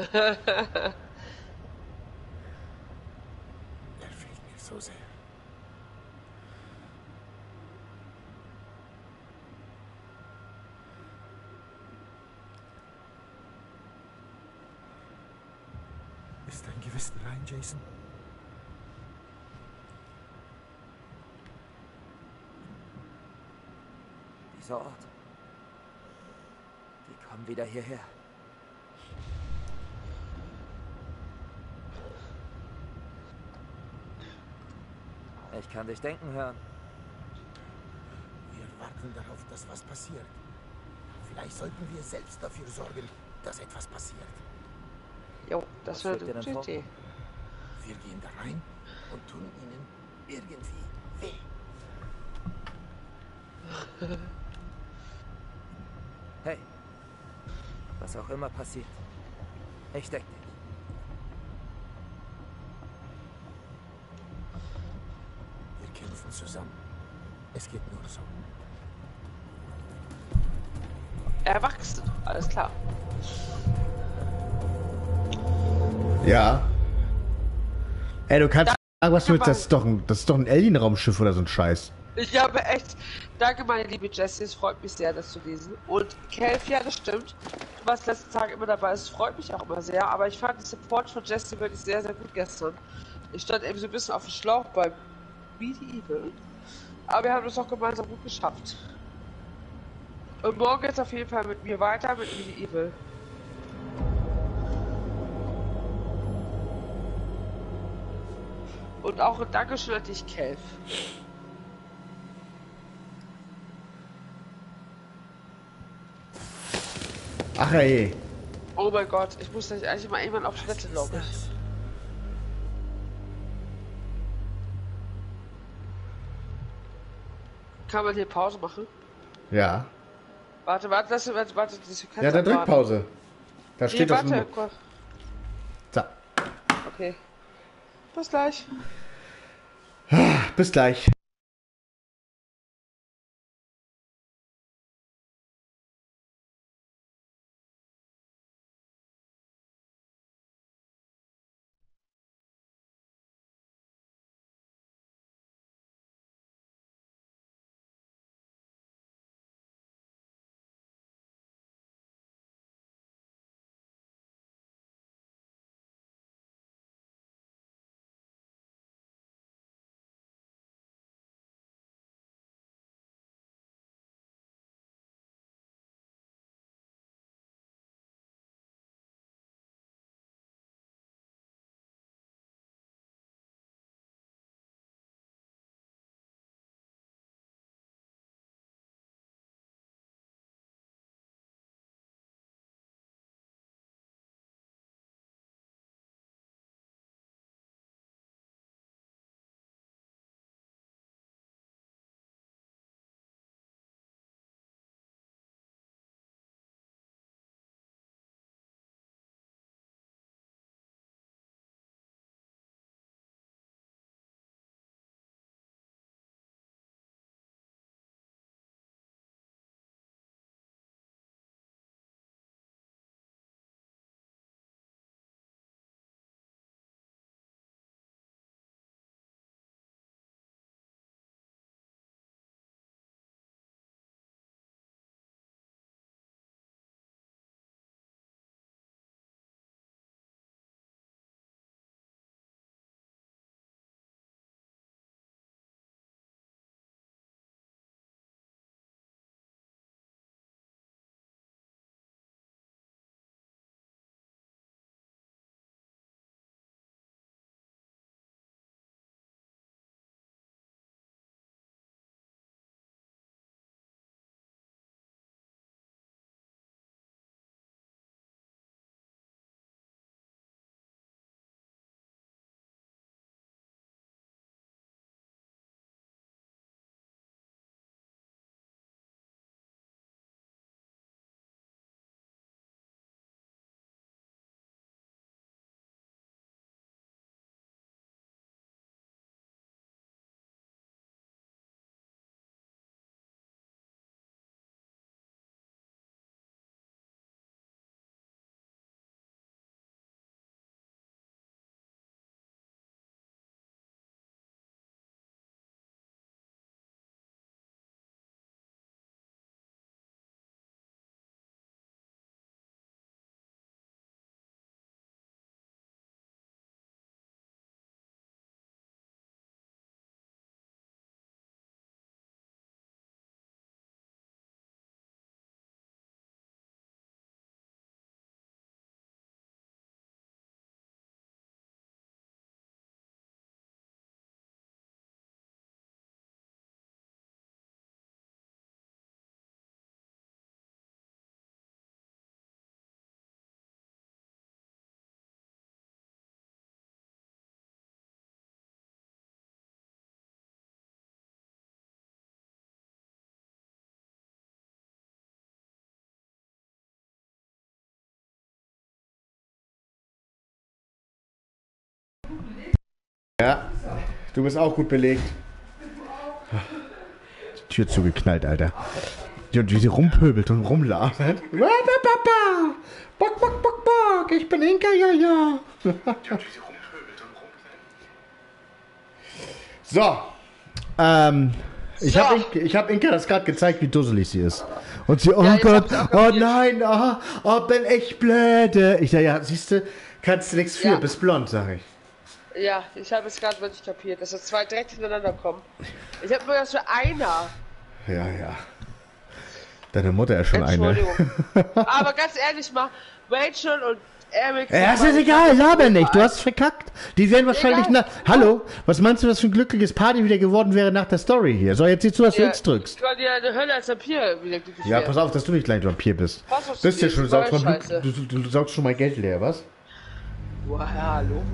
Er fehlt mir so sehr. Ist dein Gewissen rein, Jason? Dieser Ort. Die kommen wieder hierher. Ich kann dich denken hören. Wir warten darauf, dass was passiert. Vielleicht sollten wir selbst dafür sorgen, dass etwas passiert. Jo, das Was wäre schwebt dir eine denn gute vor? Idee. Wir gehen da rein und tun ihnen irgendwie weh. Hey, was auch immer passiert, ich deck dich. Wir kämpfen zusammen. Es geht nur so. Erwachsen, alles klar. Ja. Ey, du kannst Da- sagen, was du willst. Das ist doch ein, das ist doch ein Alien-Raumschiff oder so ein Scheiß. Ich habe echt. Danke, meine liebe Jessie. Es freut mich sehr, das zu lesen. Und Kelf, ja, das stimmt. Du warst letzten Tag immer dabei. Es freut mich auch immer sehr. Aber ich fand den Support von Jessie wirklich sehr, sehr gut gestern. Ich stand eben so ein bisschen auf dem Schlauch beim Medieval. Aber wir haben es auch gemeinsam gut geschafft. Und morgen geht's auf jeden Fall mit mir weiter mit Medieval. Und auch ein Dankeschön an dich, Kelf. Ach ey. Oh mein Gott, ich muss gleich eigentlich mal irgendwann auf Toilette, glaube ich. Kann man hier Pause machen? Ja. Warte, warte, das, warte, warte. Das Ja, dann drück Pause. Da steht nee, das. warte. So. Okay. Bis gleich. Bis gleich. Ja, du bist auch gut belegt. Die Tür zugeknallt, Alter. Und wie sie rumpöbelt und rumlabert. Bock, bock, bock, bock, ich bin Inka, ja, ja. So, ähm, ich So. habe ich hab Inka das gerade gezeigt, wie dusselig sie ist. Und sie, oh Ja, jetzt Gott, hab's auch oh kapiert. nein, oh, oh, bin echt blöde. Ich sag, ja, siehst du, kannst du nichts für, Ja. bist blond, sag ich. Ja, ich habe es gerade wirklich kapiert, dass das zwei direkt hintereinander kommen. Ich habe nur das für einer. Ja, ja. Deine Mutter ist schon eine. Entschuldigung. Aber ganz ehrlich mal, Rachel und Eric, Ja, ist egal, laber nicht, du hast verkackt. Die werden wahrscheinlich nach... Hallo, was meinst du, was für ein glückliches Party wieder geworden wäre nach der Story hier? So, jetzt siehst du, was du Ja, X drückst. Ich war ja eine Hölle als Vampir wieder glücklich Ja, werden. pass auf, dass du nicht gleich ein Vampir bist. Was, was Bist ja du schon, jetzt saugst voll mal, Scheiße. du, du, du saugst schon mal Geld leer, was? Boah, ja, hallo.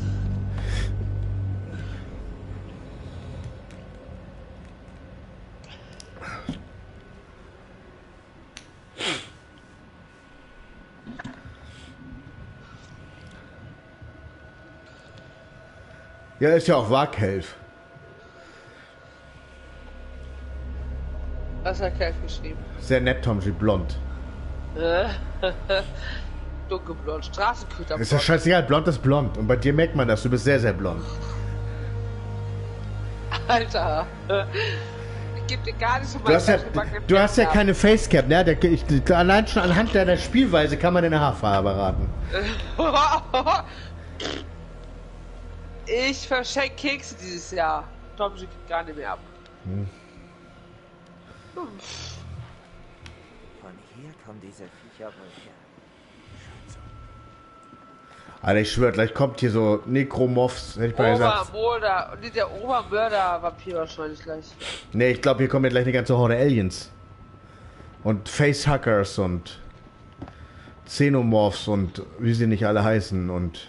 Ja, ist ja auch Waghelf. Was hat Kelf geschrieben? Sehr nett, Tomji, blond. Dunkelblond, Straßenköter. Ist ja scheißegal, blond ist blond. Und bei dir merkt man das, du bist sehr, sehr blond. Alter. Ich geb dir gar nicht so Du hast ja, du hast ja keine Facecap, ne? Der, ich, allein schon anhand deiner Spielweise kann man deine Haarfarbe raten. Ich verschenke Kekse dieses Jahr. Tom, sie geht gar nicht mehr ab. Hm. Von hier kommen diese Viecher wohl her. Alter, ich schwör, gleich kommt hier so Necromorphs, hätte ich mal gesagt. Obermörder, und nicht der Obermörder-Vampir wahrscheinlich gleich. Ne, ich glaube, hier kommen ja gleich eine ganze Horde Aliens. Und Facehuckers und Xenomorphs und wie sie nicht alle heißen und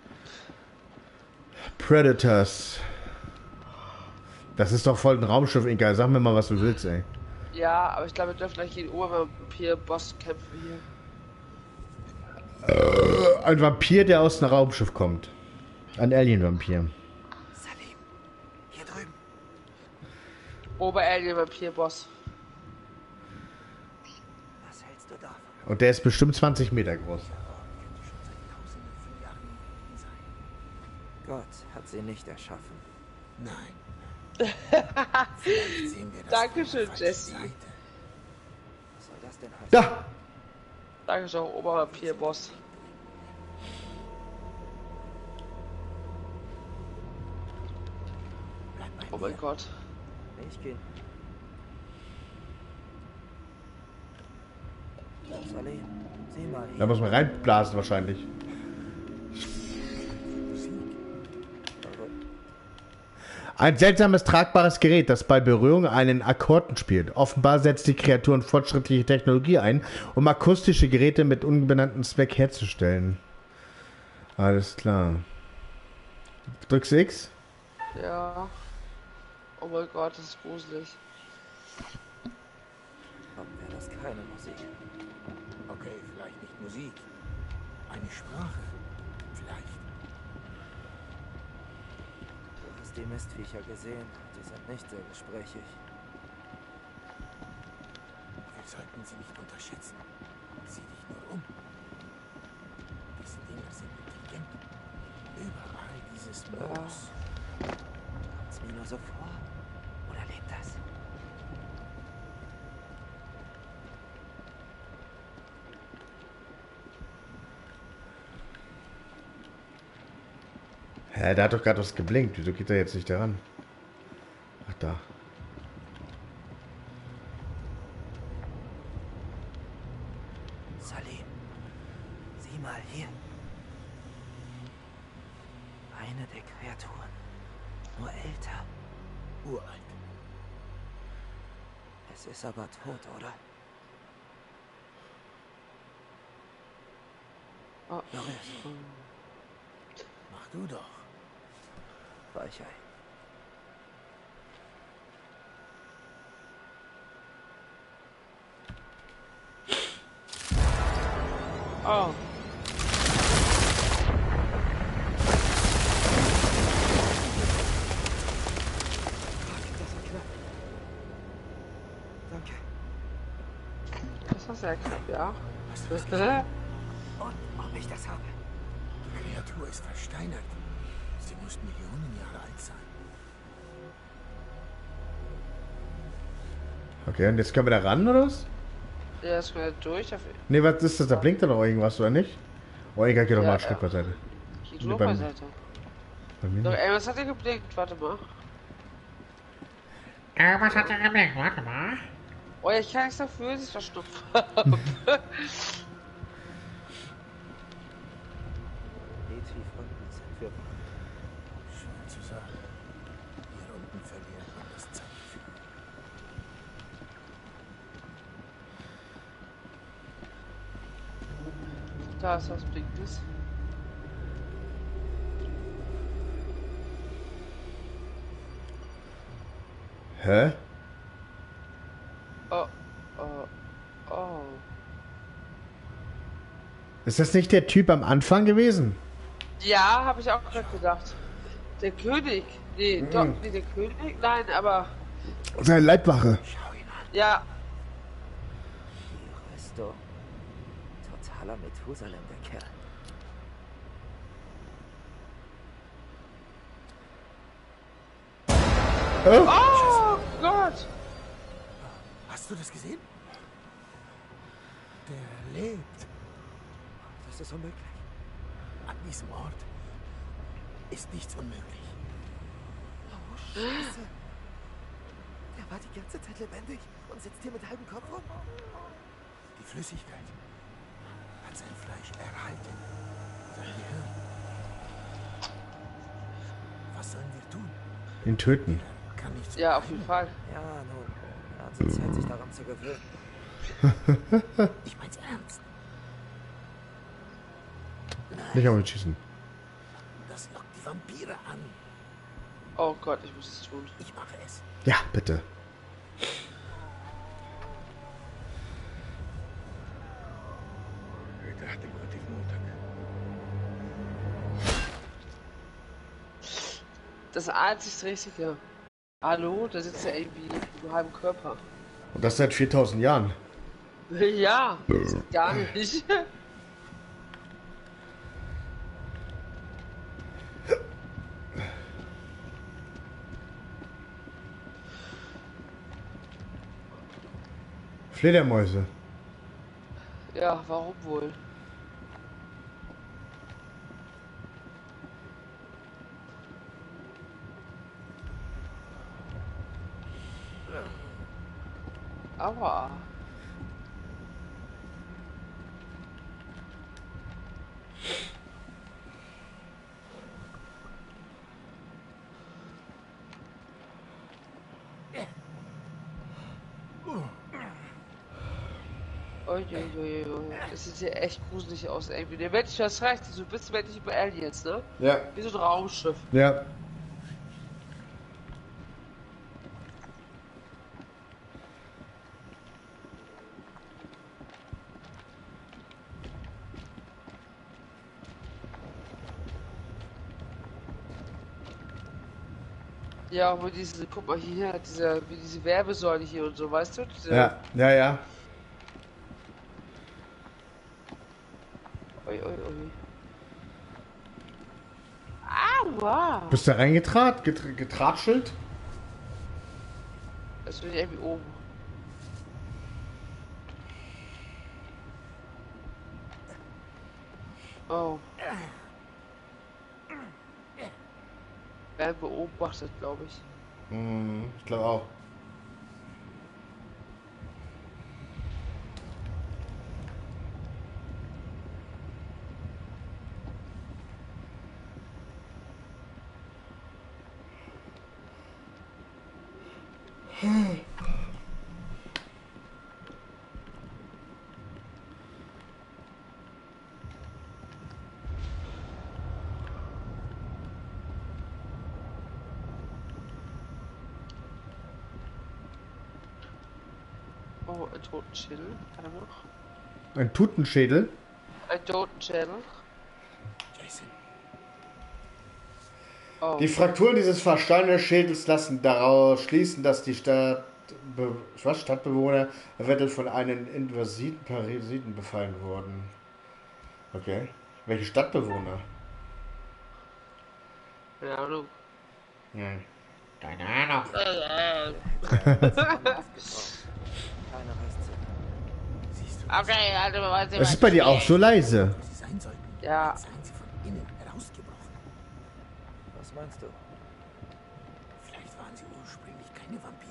Predators. Das ist doch voll ein Raumschiff, Inka. Sag mir mal, was du willst, ey. Ja, aber ich glaube, wir dürfen gleich gegen Obervampir-Boss kämpfen hier. Äh, ein Vampir, der aus einem Raumschiff kommt. Ein Alien-Vampir. Salim, hier drüben. Ober-Alien-Vampir-Boss. Was hältst du davon? Und der ist bestimmt zwanzig Meter groß. Gott hat sie nicht erschaffen. Nein. Vielleicht sehen wir das Dankeschön, von der falschen Jesse. Was Seite. soll das denn heißen? Da! Dankeschön, Obervampir-Boss. Bleib bei Oh mir. mein Gott. Ich geh. Salim, sieh mal Da hier. muss man reinblasen wahrscheinlich. Ein seltsames tragbares Gerät, das bei Berührung einen Akkorden spielt. Offenbar setzt die Kreatur fortschrittliche Technologie ein, um akustische Geräte mit unbenanntem Zweck herzustellen. Alles klar. Drückst du X? Ja. Oh mein Gott, das ist gruselig. Warum wäre das keine Musik? Okay, vielleicht nicht Musik. Eine Sprache. Vielleicht. Du hast die Mistviecher gesehen. Die sind nicht sehr gesprächig. Wir sollten sie nicht unterschätzen. Sieh dich nur um. Diese Dinger sind intelligent. Überall dieses Moos. Kommt's mir nur so vor? Oder lebt das? Hä, da hat doch gerade was geblinkt. Wieso geht er jetzt nicht daran? Ach, da. Salim, sieh mal hier. Eine der Kreaturen. Nur älter. Uralt. Es ist aber tot, oder? Oh. Berühr's. Mach du doch. Weichei. Oh. Danke. Das war sehr knapp, ja. Hast du es Und ob ich das habe? Die Kreatur ist versteinert. Sie muss Millionen Jahre alt sein. Okay, und jetzt können wir da ran, oder was? Ja, ist mir durch. Auf Ne, was ist das? Da blinkt da noch irgendwas, oder nicht? Oh, egal, geh doch Ja, mal ein ja. Stück beiseite. Geht Nee, nur beim- beiseite. Bei mir Doch, nicht. ey, was hat der geblinkt? Warte mal. Äh, was hat er geblinkt? Warte mal. Oh ja, ich kann nichts dafür, sie ist verstopft. tief unten sind wir. Schön zu sagen. Hier unten verliert man das Zeitgefühl. Da ist was Blinkendes. Hä? Oh, oh, oh. Ist das nicht der Typ am Anfang gewesen? Ja, habe ich auch gerade gedacht. Der König. Nee, Mhm. doch, nicht der König, nein, aber Seine Leibwache. ja. Die Rüstung. Totaler Methusalem, der Kerl. Oh. Oh Gott! Hast du das gesehen? Der lebt. Das ist unmöglich. An diesem Ort ist nichts unmöglich. Oh, Scheiße. Der war die ganze Zeit lebendig und sitzt hier mit halbem Kopf rum. Die Flüssigkeit hat sein Fleisch erhalten. Sein Gehirn. Was sollen wir tun? Ihn töten. Kann nicht so Ja, auf jeden Fall. Ja, nun. Er hat so Zeit, sich daran zu gewöhnen. Ich mein's ernst. Nicht auf ihn schießen. Das lockt die Vampire an. Oh Gott, ich muss es tun. Ich mache es. Ja, bitte. Ich dachte, Motiv Montag. Das einzig Richtige. Hallo, da sitzt er irgendwie im halben Körper. Und das seit viertausend Jahren. Ja, das geht gar nicht. Fledermäuse. Ja, warum wohl? Aua. Uiuiui, das sieht ja echt gruselig aus, irgendwie. Der Mensch, das reicht, so ein bisschen wenn ich über Aliens, ne? Ja. Wie so ein Raumschiff. Ja. Ja, wo diese, guck mal hier, diese, wie diese Werbesäule hier und so, weißt du? Diese, Ja, ja, ja. Ui, ui, ui. Aua! Bist du reingetrat? Get getratschelt? Das bin ich irgendwie oben. Oh. Werden beobachtet, glaube ich. Hm, ich glaube auch. Oh, ein Totenschädel. Hat er noch? Ein Tutenschädel? Ein Totenschädel. Jason. Oh. Die Frakturen dieses versteinerten Schädels lassen daraus schließen, dass die Stadt, was, Stadtbewohner eventuell von einem invasiven Parasiten befallen wurden. Okay. Welche Stadtbewohner? Keine Ahnung. Hm. Keine Ahnung. Keine Restzelle. Siehst du, Okay, also was Es ist bei dir auch so leise. wo sie sein sollten? Ja. Jetzt seien sie von innen herausgebrochen. Was meinst du? Vielleicht waren sie ursprünglich keine Vampire.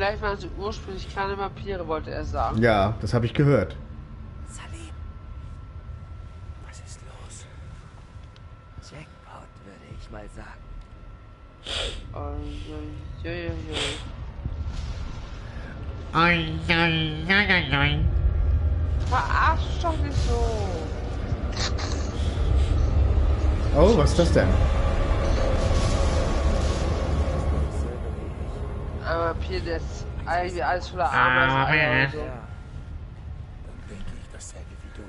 vielleicht waren sie ursprünglich keine Vampire, wollte er sagen. Ja, das habe ich gehört. Salim. Was ist los? Jackpot, würde ich mal sagen. Oh, je, je, je. Oi, oi, oi, oi, oi. Verarsch doch nicht so. Oh, was ist das denn? Ein Vampirnetz. Irgendwie alles voller Ameisen und so. Ja. Dann denke ich dasselbe wie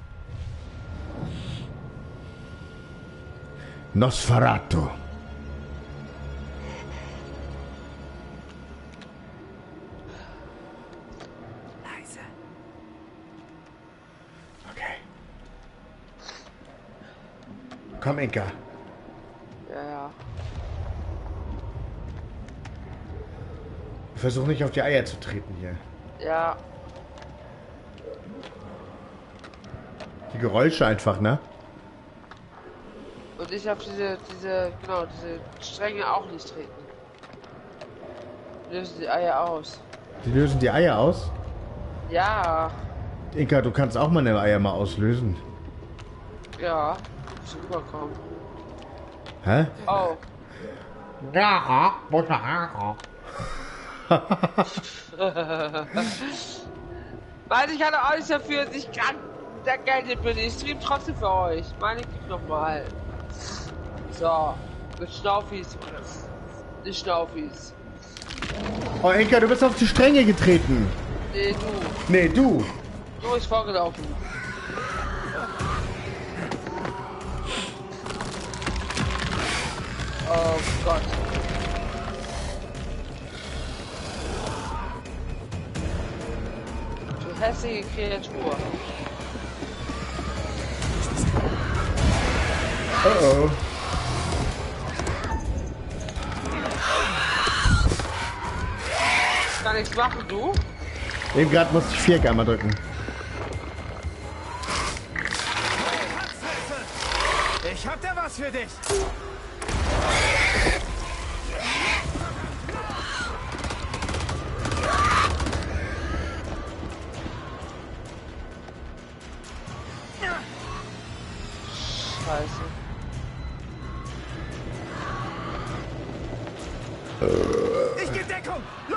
du. Nosferatu. Leise. Okay. Komm, Inka. Ja, ja. Versuch nicht auf die Eier zu treten hier. Ja. Die Geräusche einfach, ne? Und ich auf diese, diese, genau, diese Stränge auch nicht treten. Lösen die Eier aus. Die lösen die Eier aus? Ja. Inka, du kannst auch meine Eier mal auslösen. Ja. Muss rüberkommen. Hä? Oh. Ja, muss man auch. Weil ich hatte auch nichts dafür, dass ich krank der Geld bin. Ich stream trotzdem für euch. Meine ich nochmal. So. Mit Schnaufis. Nicht Schnaufis. Oh, Inka, du bist auf die Stränge getreten. Nee, du. Nee, du. Du bist vorgelaufen. Oh Gott. Du hässliche Kreatur. Oh oh. Ich kann nichts machen, du? Eben gerade musste ich Viereck einmal drücken. Ich hab da was für dich. Scheiße. Ich geb Deckung. Los!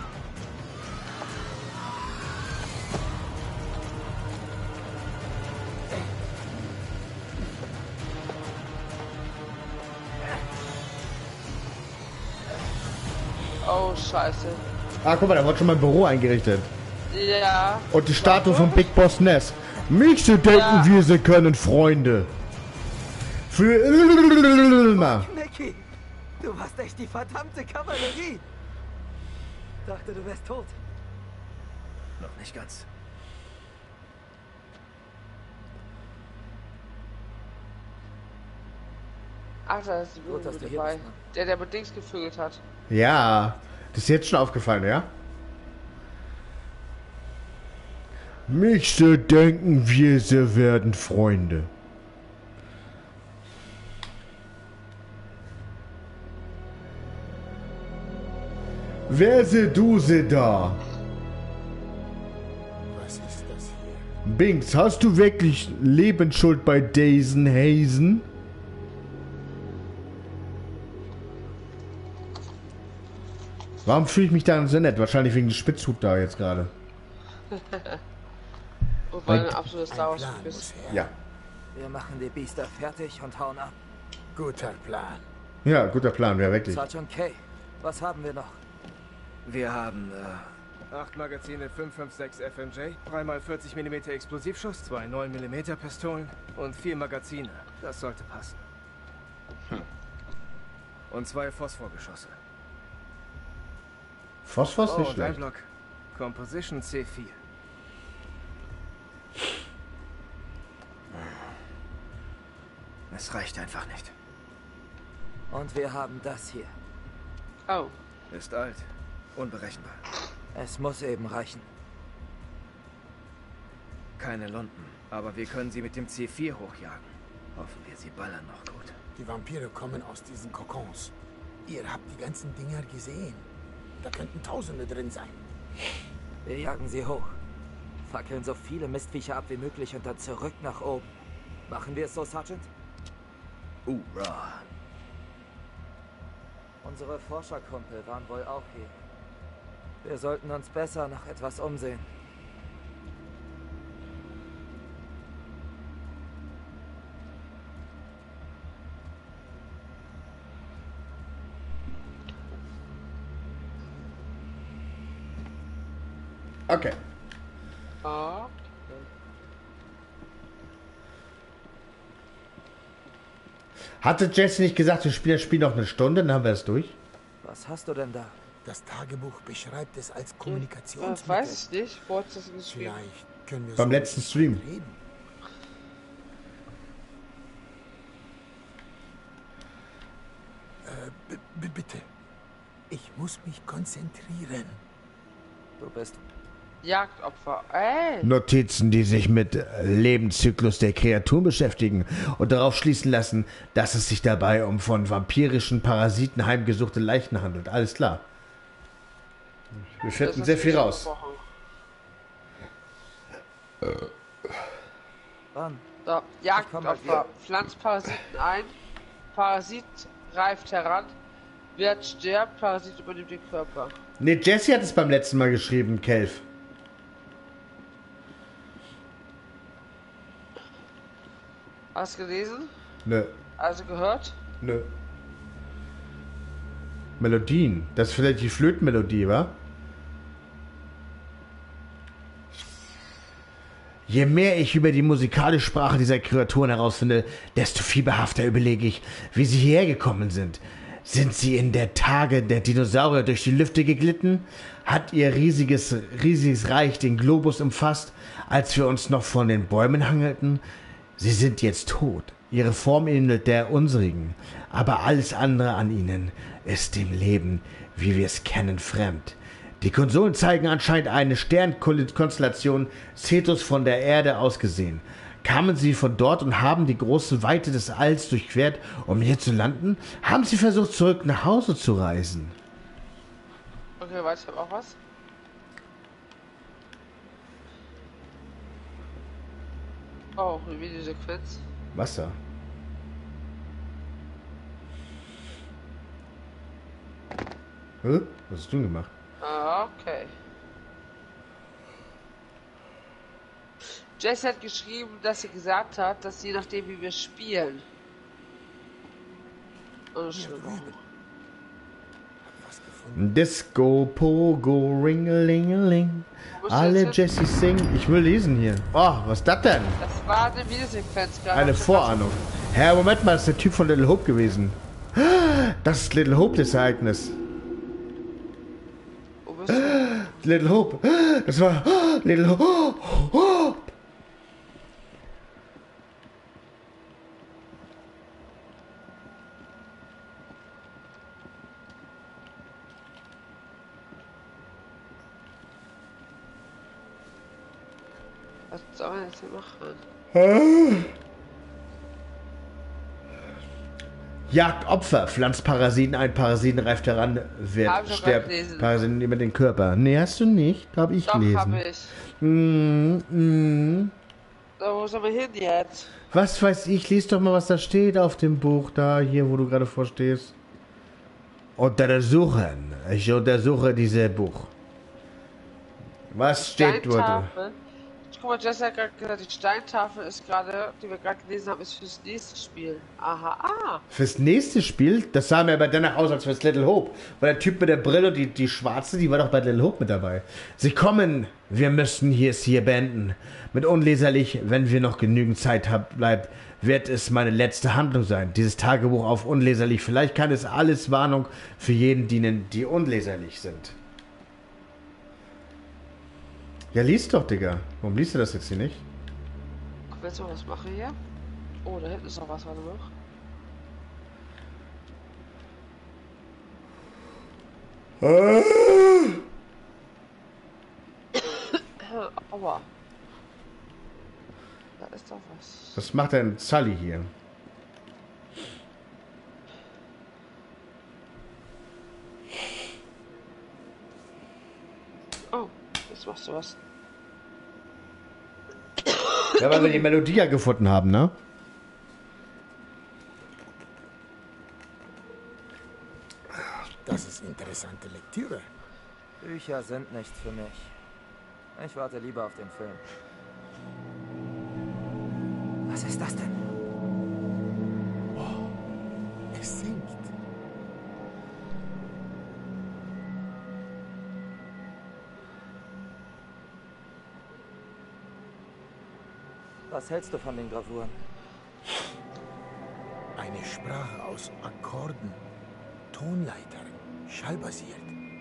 Oh, scheiße. Ah, guck mal, da wurde schon mal ein Büro eingerichtet. Ja. Und die Statue von Big Boss Ness. Mich zu denken, Ja. wir sie können, Freunde. Für... Mickey, du warst echt die verdammte Kavallerie. Dachte, du wärst tot. Noch nicht ganz. Ach, da ist die Gut, dass Blume du hier dabei. bist, Mann. Der, der mit Dings gevögelt hat. Ja, das ist jetzt schon aufgefallen, ja? Mich zu denken, wir sie werden, Freunde. Wer sie du sie da? Was ist das hier? Binks, hast du wirklich Lebensschuld bei Dazen Hazen? Warum fühle ich mich da so nett? Wahrscheinlich wegen des Spitzhut da jetzt gerade. Wobei Ein- ein absolutes Ein Star Wars Plan ist. muss her. Ja. Wir machen die Biester fertig und hauen ab. Guter Plan. Ja, guter Plan, wäre wirklich. Sergeant K, was haben wir noch? Wir haben äh, acht Magazine fünf fünf sechs F M J, drei mal vierzig Millimeter Explosivschuss, zwei neun Millimeter Pistolen und vier Magazine. Das sollte passen. Und zwei Phosphorgeschosse. Phosphor ist Oh, nicht und ein schlecht. Block. Composition C vier. Es reicht einfach nicht. Und wir haben das hier. Oh. Ist alt. Unberechenbar. Es muss eben reichen. Keine Lumpen. Aber wir können sie mit dem C vier hochjagen. Hoffen wir, sie ballern noch gut. Die Vampire kommen aus diesen Kokons. Ihr habt die ganzen Dinger gesehen. Da könnten Tausende drin sein. Wir jagen sie hoch. Fackeln so viele Mistviecher ab wie möglich und dann zurück nach oben. Machen wir es so, Sergeant? Hurra. Unsere Forscherkumpel waren wohl auch hier. Wir sollten uns besser nach etwas umsehen. Okay. Ah. Hatte Jesse nicht gesagt, wir spielen das Spiel noch eine Stunde, dann haben wir es durch? Was hast du denn da? Das Tagebuch beschreibt es als Ich Kommunikationsmittel. weiß es nicht. Wo hat das geschrieben? Vielleicht können wir Beim so letzten Stream. reden. Äh, b- b- bitte. Ich muss mich konzentrieren. Du bist... Jagdopfer. Ey! Notizen, die sich mit Lebenszyklus der Kreaturen beschäftigen und darauf schließen lassen, dass es sich dabei um von vampirischen Parasiten heimgesuchte Leichen handelt. Alles klar. Wir finden sehr viel raus. Wann? So, Jagdopfer. Pflanzt Parasiten ein. Parasit reift heran. Wirt stirbt. Parasit übernimmt den Körper. Ne, Jesse hat es beim letzten Mal geschrieben, Kelf. Hast du gelesen? Nö, Also gehört? nö. Melodien. Das ist vielleicht die Flötenmelodie, wa? Je mehr ich über die musikalische Sprache dieser Kreaturen herausfinde, desto fieberhafter überlege ich, wie sie hierher gekommen sind. Sind sie in der Tage der Dinosaurier durch die Lüfte geglitten? Hat ihr riesiges, riesiges Reich den Globus umfasst, als wir uns noch von den Bäumen hangelten? Sie sind jetzt tot. Ihre Form ähnelt der unsrigen. Aber alles andere an ihnen ist dem Leben, wie wir es kennen, fremd. Die Konsolen zeigen anscheinend eine Sternkonstellation Cetus von der Erde aus gesehen. Kamen sie von dort und haben die große Weite des Alls durchquert, um hier zu landen? Haben sie versucht, zurück nach Hause zu reisen? Okay, warte, ich hab auch was. Oh, eine Videosequenz. Wasser. Hä? Was hast du denn gemacht? Ah, okay. Jesse hat geschrieben, dass sie gesagt hat, dass je nachdem wie wir spielen. Oh, Hier schön. drüben. Hab was gefunden. Disco, Pogo, Ringelingeling. Wo bist du Alle jetzt? Jesse singen. Ich will lesen hier. Oh, was ist das denn? Das war eine Videosequenz gerade. Eine Vorahnung. Herr, Moment mal, das ist der Typ von Little Hope gewesen. Das ist Little Hope, das Ereignis. Wo bist du? Little Hope. Das war Little Hope. Was soll man jetzt hier machen? Jagt Opfer, pflanzt Parasiten ein, Parasiten reift heran, wird Hab ich doch sterbt. grad gelesen. Parasiten über den Körper. Nee, hast du nicht. Hab ich Doch, gelesen. hab ich. Mm, mm. So, wo sollen wir hin jetzt? Was weiß ich, lies doch mal, was da steht auf dem Buch da, hier, wo du gerade vorstehst. Untersuchen. Ich untersuche dieses Buch. Was steht dort? Steintafel. Guck mal, Jesse hat gerade gesagt, die Steintafel ist gerade, die wir gerade gelesen haben, ist fürs nächste Spiel. Aha, ah. Fürs nächste Spiel, das sah mir aber danach aus als fürs Little Hope. Weil der Typ mit der Brille und die, die schwarze, die war doch bei Little Hope mit dabei. Sie kommen, wir müssen hier es hier beenden. Mit unleserlich, wenn wir noch genügend Zeit haben, bleibt, wird es meine letzte Handlung sein. Dieses Tagebuch auf unleserlich. Vielleicht kann es alles Warnung für jeden dienen, die unleserlich sind. Ja, lies doch, Digga. Warum liest du das jetzt hier nicht? Willst du mal was machen hier? Oh, da hinten ist noch was, warte noch. Aua. Da ist doch was. Was macht denn Sully hier? Oh, jetzt machst du was. Ja, weil wir die Melodie ja gefunden haben, ne? Das ist interessante Lektüre. Bücher sind nichts für mich. Ich warte lieber auf den Film. Was ist das denn? Es singt. Was hältst du von den Gravuren? Eine Sprache aus Akkorden, Tonleitern, schallbasiert.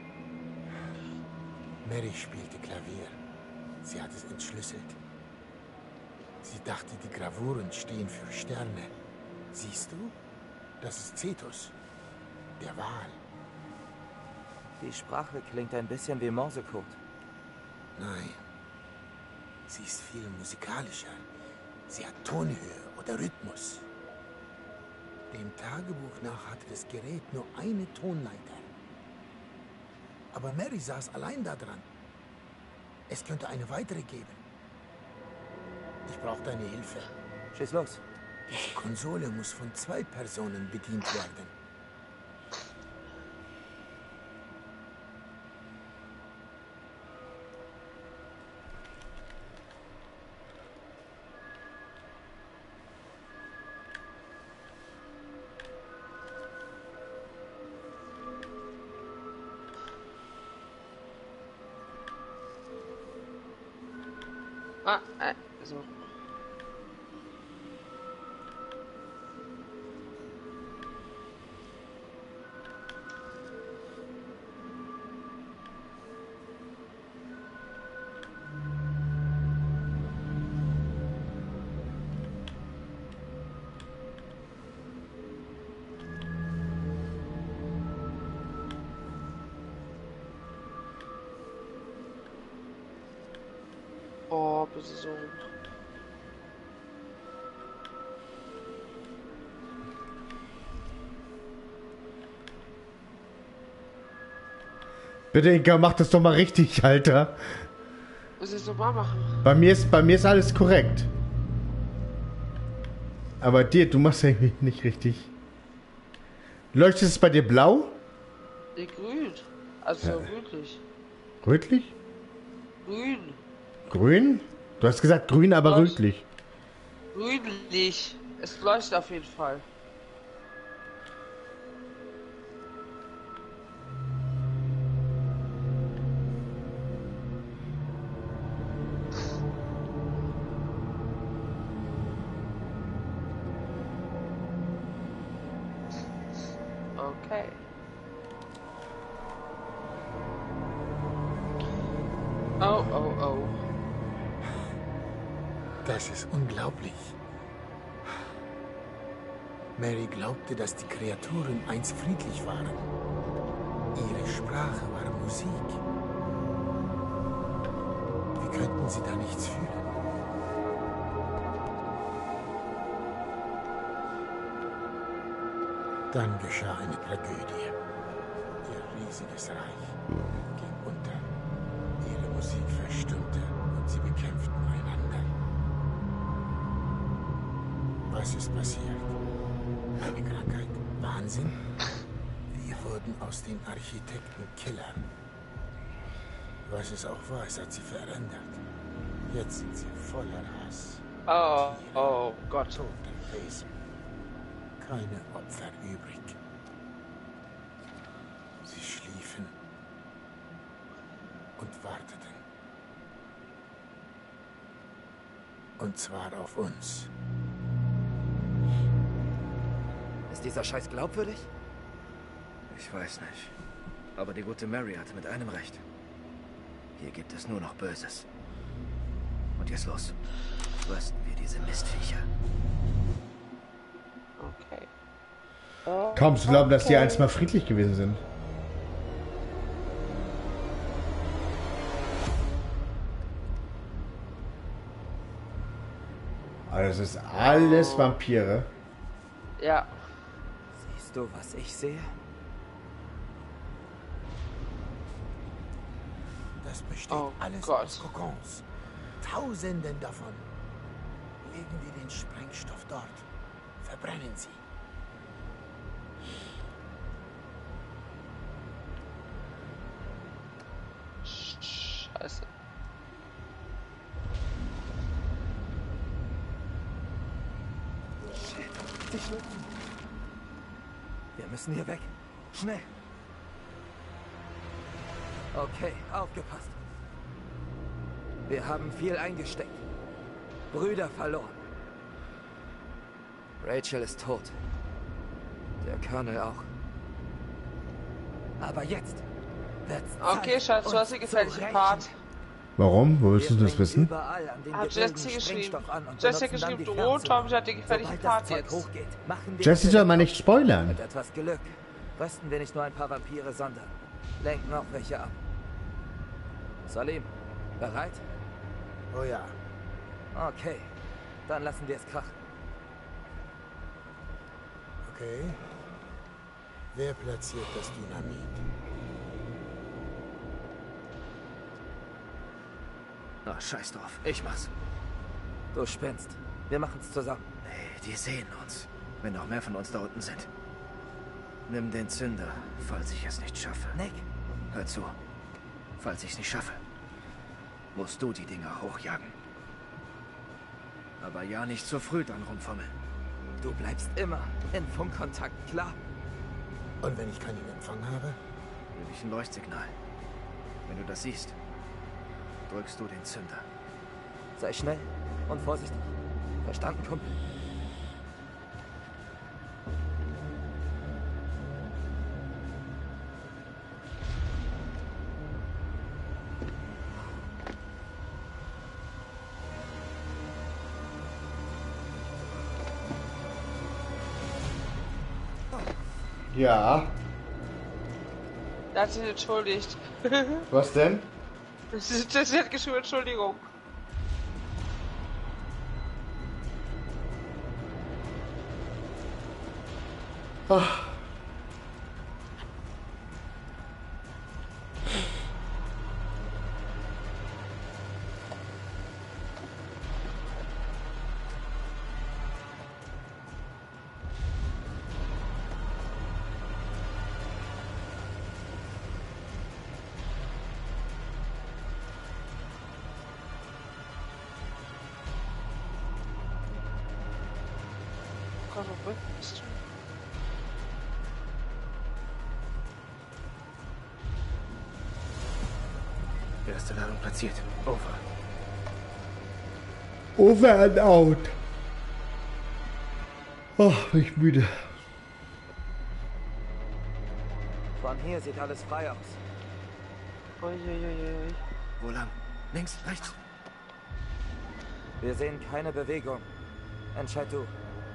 Mary spielte Klavier. Sie hat es entschlüsselt. Sie dachte, die Gravuren stehen für Sterne. Siehst du? Das ist Cetus, der Wal. Die Sprache klingt ein bisschen wie Morsecode. Nein, sie ist viel musikalischer. Sie hat Tonhöhe oder Rhythmus. Dem Tagebuch nach hatte das Gerät nur eine Tonleiter. Aber Mary saß allein da dran. Es könnte eine weitere geben. Ich brauche deine Hilfe. Schieß los. Diese Konsole muss von zwei Personen bedient werden. Ah, äh, so. Oh, bitte so. Bitte, Inka, mach das doch mal richtig, Alter. Muss ich es nochmal machen? Bei mir ist, bei mir ist alles korrekt. Aber dir, du machst irgendwie nicht richtig. Leuchtet es bei dir blau? Nee, grün. Also Ja. rötlich. Rötlich? Grün. Grün? Du hast gesagt grün, aber Was? rötlich. Grünlich. Es leuchtet auf jeden Fall. Okay. Oh, oh, oh. Das ist unglaublich. Mary glaubte, dass die Kreaturen einst friedlich waren. Ihre Sprache war Musik. Wie könnten sie da nichts fühlen? Dann geschah eine Tragödie. Ihr riesiges Reich ging unter. Ihre Musik verstummte und sie bekämpften einander. Was ist passiert? Eine Krankheit? Wahnsinn? Wir wurden aus den Architekten Killer. Was es auch war, es hat sie verändert. Jetzt sind sie voller Hass. Oh, oh Gott. Tote Wesen. Keine Opfer übrig. Sie schliefen und warteten. Und zwar auf uns. Ist dieser Scheiß glaubwürdig? Ich weiß nicht. Aber die gute Mary hatte mit einem recht. Hier gibt es nur noch Böses. Und jetzt los. Rösten wir diese Mistviecher. Okay. Oh, Kaum zu glauben, dass die okay. einst mal friedlich gewesen sind. Also es ist alles Vampire. Ja. Siehst du, was ich sehe? Das besteht Oh alles Gott. aus Kokons. Tausenden davon. Legen wir den Sprengstoff dort. Verbrennen sie. Scheiße. Wir müssen hier weg. Schnell. Okay, aufgepasst. Wir haben viel eingesteckt. Brüder verloren. Rachel ist tot. Der Colonel auch. Aber jetzt wird's Zeit, Okay, Schatz, du hast den uns gefährlichen zu rächen. Part. Warum? Wo willst du Wir das bringen wissen? überall an den Hat Gebirgen Jessie geschrieben. Sprengstoff an und Jessie hat benutzen dann geschrieben, die du Fernseher. Tom hat den gefährlichen Sobald das Part Zeug jetzt. hochgeht, machen wir Jessie es soll mal direkt. nicht spoilern. Mit etwas Glück rösten wir nicht nur ein paar Vampire, sondern lenken auch welche ab. Salim, bereit? Oh ja. Okay, dann lassen wir es krachen. Okay. Wer platziert das Dynamit? Na, scheiß drauf. Ich mach's. Du spinnst. Wir machen's zusammen. Nee, die sehen uns. Wenn noch mehr von uns da unten sind. Nimm den Zünder, falls ich es nicht schaffe. Nick, Hör zu. Falls ich es nicht schaffe, musst du die Dinger hochjagen. Aber ja nicht zu früh dran rumfummeln. du bleibst immer in Funkkontakt, klar? Und wenn ich keinen Empfang habe? Gebe ich ein Leuchtsignal. Wenn du das siehst, drückst du den Zünder. Sei schnell und vorsichtig. Verstanden, Kumpel? Ja. Er hat sich entschuldigt. Was denn? Jessie hat geschrieben, Entschuldigung. Ach. Gott, wo bist du? Erste Ladung platziert. Over. Over and out. Oh, bin ich müde. Von hier sieht alles frei aus. Uiuiuiui. Wo lang? Links, rechts? Wir sehen keine Bewegung. Entscheid du.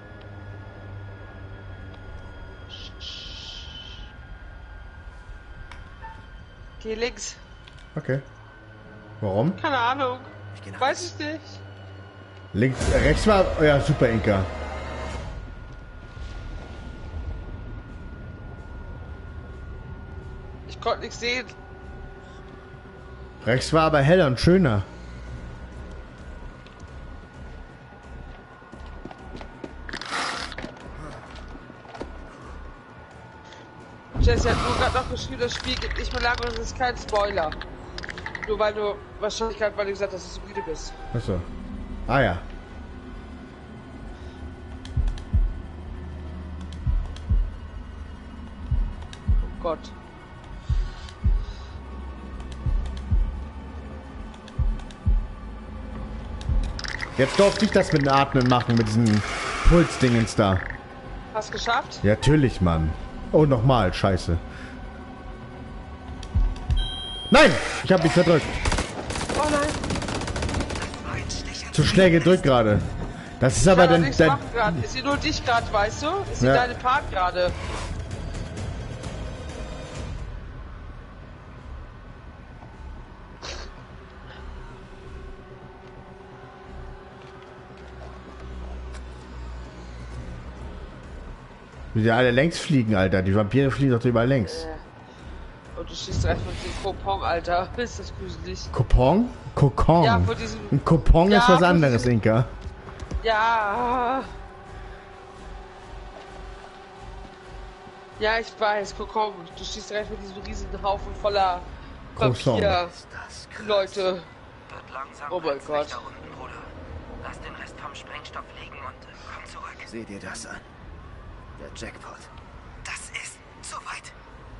Geh links. Okay. Warum? Keine Ahnung. Ich gehe nach Weiß rechts. ich nicht. Links, äh, rechts war. Oh ja, super Inka. Ich konnte nichts sehen. Rechts war aber heller und schöner. Jessie hat nur gerade noch geschrieben, das Spiel geht nicht mehr lang und es ist kein Spoiler. Nur weil du wahrscheinlich gerade, weil du gesagt hast, dass du müde bist. Achso. Ah ja. Oh Gott. Jetzt durfte ich das mit dem Atmen machen, mit diesen Pulsdingens da. Hast du geschafft? Ja, natürlich, Mann. Oh, nochmal, scheiße. Nein! Ich hab mich verdrückt. Oh nein. Zu schnell gedrückt gerade. Das ist aber Ich kann dann... nichts dann machen gerade. Ist sie nur dich gerade, weißt du? Ist sie Ja. deine Part gerade? wie die alle längs fliegen, Alter. Die Vampire fliegen doch überall längs. Und du stehst direkt vor diesem Coupon, Alter. Ist das gruselig. Coupon? Kokon. Ja, vor diesem... Ein Coupon Ja, ist was vor anderes, diesem- Inka. Ja. Ja, ich weiß, Kokon. Du stehst direkt vor diesem riesen Haufen voller Croissant. Papier. Ist das krass. Leute. Wird langsam Oh mein brenzlig Gott. da unten, Bruder. Lass den Rest vom Sprengstoff liegen und äh, komm zurück. Sieh dir das an. Der Jackpot. Das ist zu weit.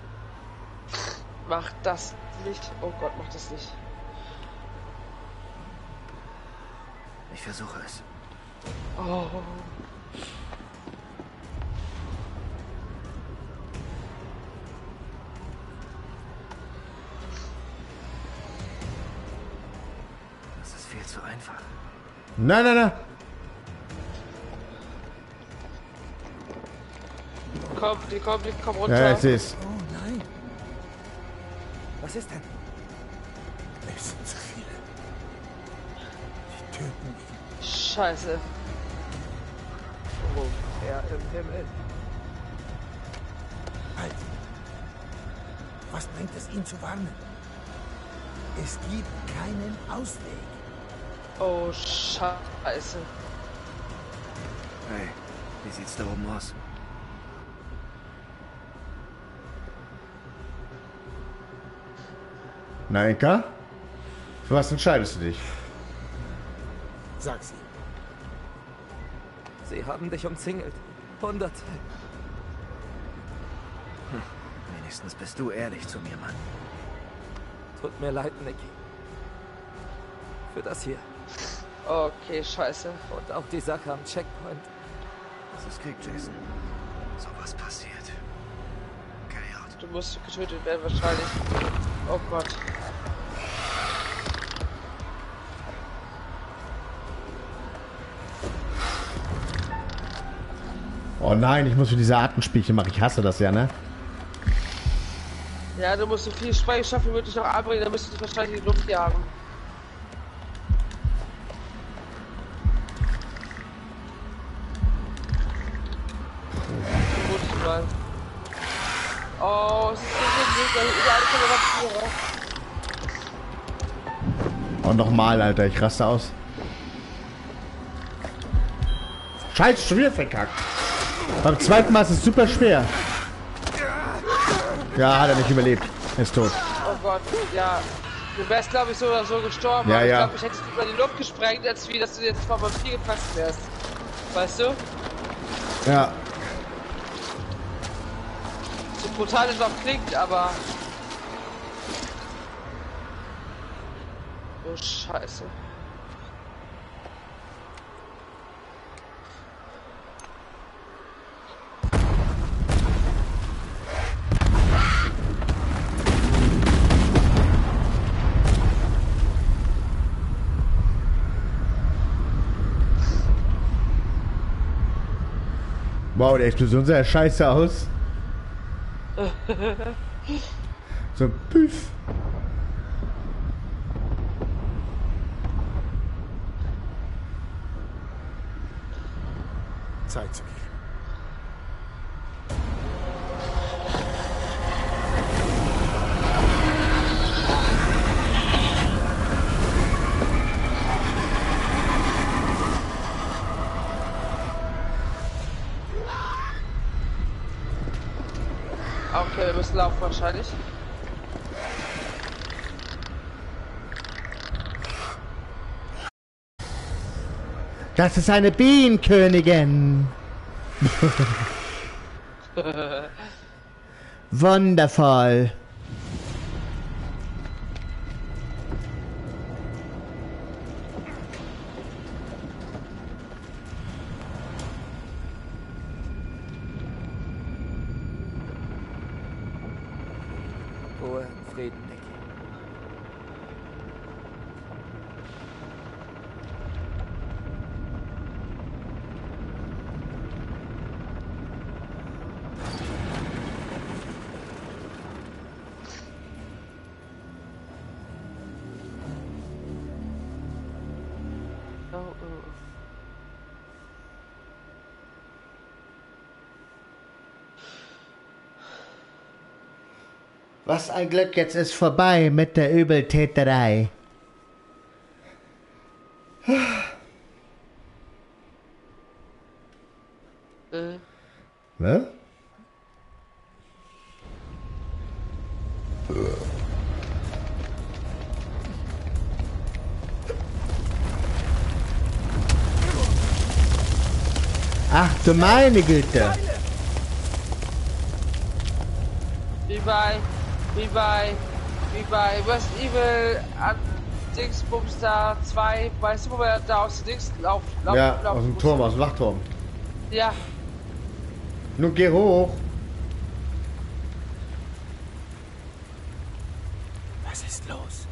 Mach das nicht. Oh Gott, mach das nicht. Ich versuche es. Oh. Das ist viel zu einfach. Nein, nein, nein. Komm, die komm, die komm runter. Ja, ich seh's. Oh nein, Was ist denn? es sind zu viele. Die töten ihn. Scheiße. Oh, Herr im Himmel. Halt. Was bringt es, ihn zu warnen? Es gibt keinen Ausweg. Oh, Scheiße. Hey, wie sieht's da oben aus? Na, Inka? Für was entscheidest du dich? Sag's ihm. Sie haben dich umzingelt. Hunderte. Wenigstens bist du ehrlich zu mir, Mann. Tut mir leid, Nicky. Für das hier. Okay, scheiße. Und auch die Sache am Checkpoint. Das ist Krieg, Jason. So was passiert. Carry out. Du musst getötet werden wahrscheinlich. Oh Gott. Oh nein, ich muss für diese Artenspielchen machen. Ich hasse das ja, ne? Ja, du musst so viel Sprengstoff wie möglich noch anbringen, dann müsst du dich wahrscheinlich in die Luft jagen. Gut, mal. Oh, es ist so wild, überall keine Vampire. Und nochmal, Alter. Ich raste aus. Scheiß, schon wieder verkackt. Beim zweiten Mal ist es super schwer. Ja, hat er nicht überlebt. Er ist tot. Oh Gott, ja. Du wärst, glaube ich, so oder so gestorben. Ja, aber ja. Ich glaube, ich hätte dich über die Luft gesprengt, als wie, dass du jetzt vom Vampir gepackt wärst. Weißt du? Ja. So brutal es auch klingt, aber... Oh, Scheiße. Wow, die Explosion sah ja scheiße aus. So, püff. Zeit zu gehen. Okay, wir müssen laufen wahrscheinlich. Das ist eine Bienenkönigin. Wundervoll. Ruhe, Frieden, Nicky. Oh, oh. Was ein Glück, jetzt ist vorbei mit der Übeltäterei. Äh. Ne? Ach du meine Güte. Wie bei, wie bei, wie bei Resident Evil an Dingsbums da zwei, weißt du, wo wir da aus dem Dings laufen, laufen, Ja, laufen aus dem mussten? Turm, aus dem Wachturm. Ja, Nun geh hoch. Was ist los?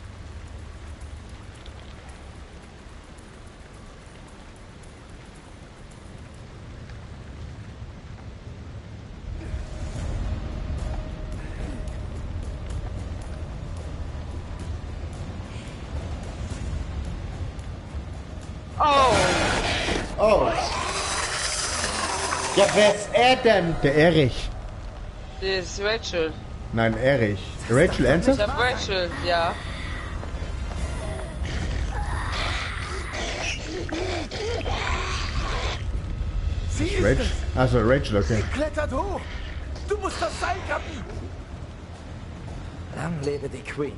oh, Oh. Ja, wer ist er denn? Der Erich. das ist Rachel. Nein, Erich. Rachel Ich ernsthaft? hab Rachel, ja. Sie ist Rachel. Also Rachel, okay. Klettert hoch! Du musst das Seil kappen! Lang lebe die Queen.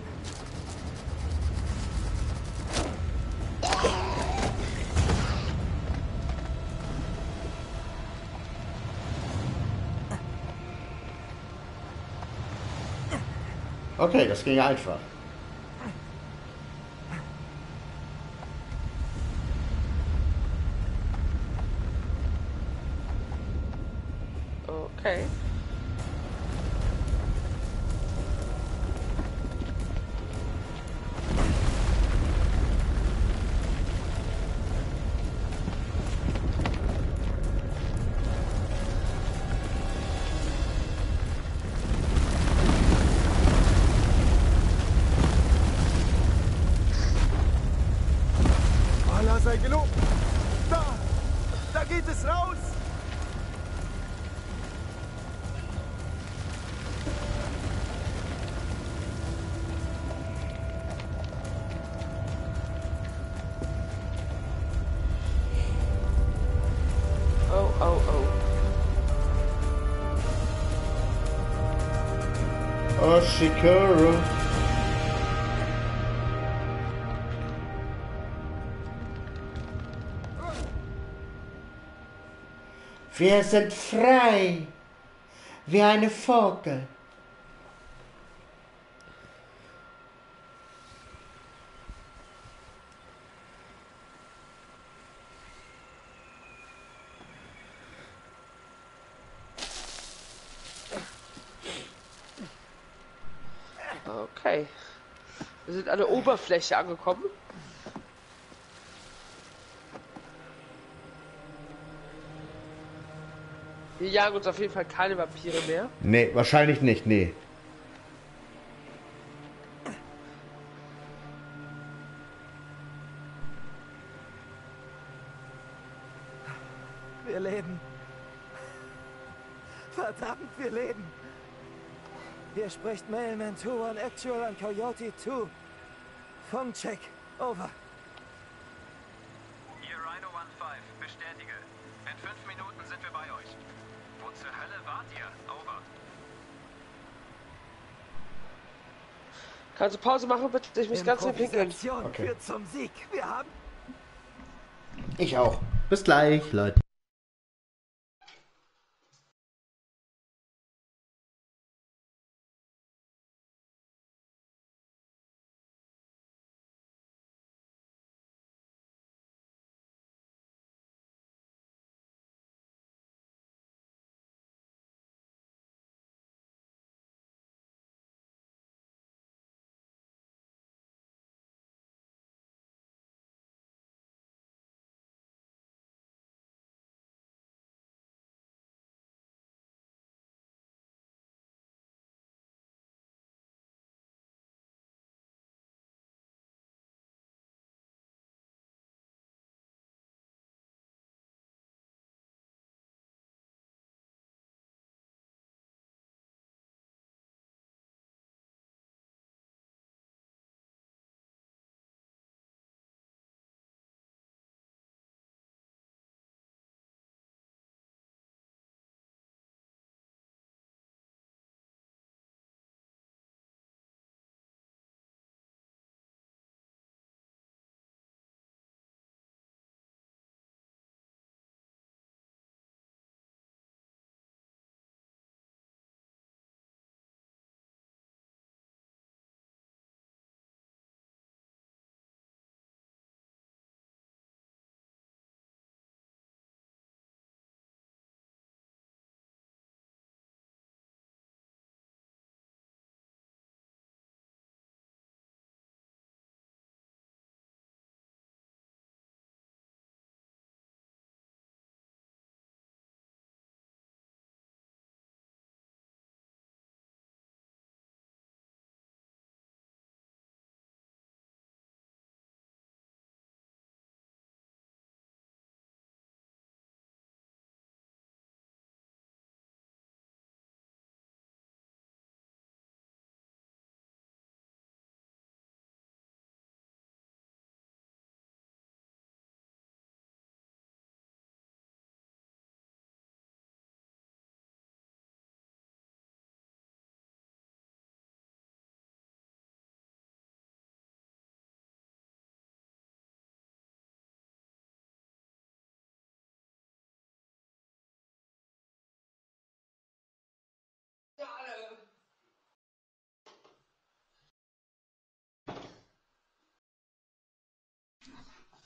Okay, das ging einfach. Okay. Allah sei gelobt! Da! Da geht es raus! Oh, oh, oh. Oh, Shikoro. Wir sind frei, wie eine Vogel. Okay. Wir sind an der Oberfläche angekommen. Wir jagen uns auf jeden Fall keine Vampire mehr. Nee, wahrscheinlich nicht, nee. Wir leben. Verdammt, wir leben. Hier spricht Mailman zwei und Actual an Coyote zwei. Funkcheck, over. Hier Rhino fünfzehn, bestätige. In fünf Minuten sind wir bei euch. Wo zur Hölle wart ihr? Over. Kannst du Pause machen, bitte? Ich muss ganz schnell pinkeln. Improvisation Okay. führt zum Sieg. Wir haben... Ich auch. Bis gleich, Leute.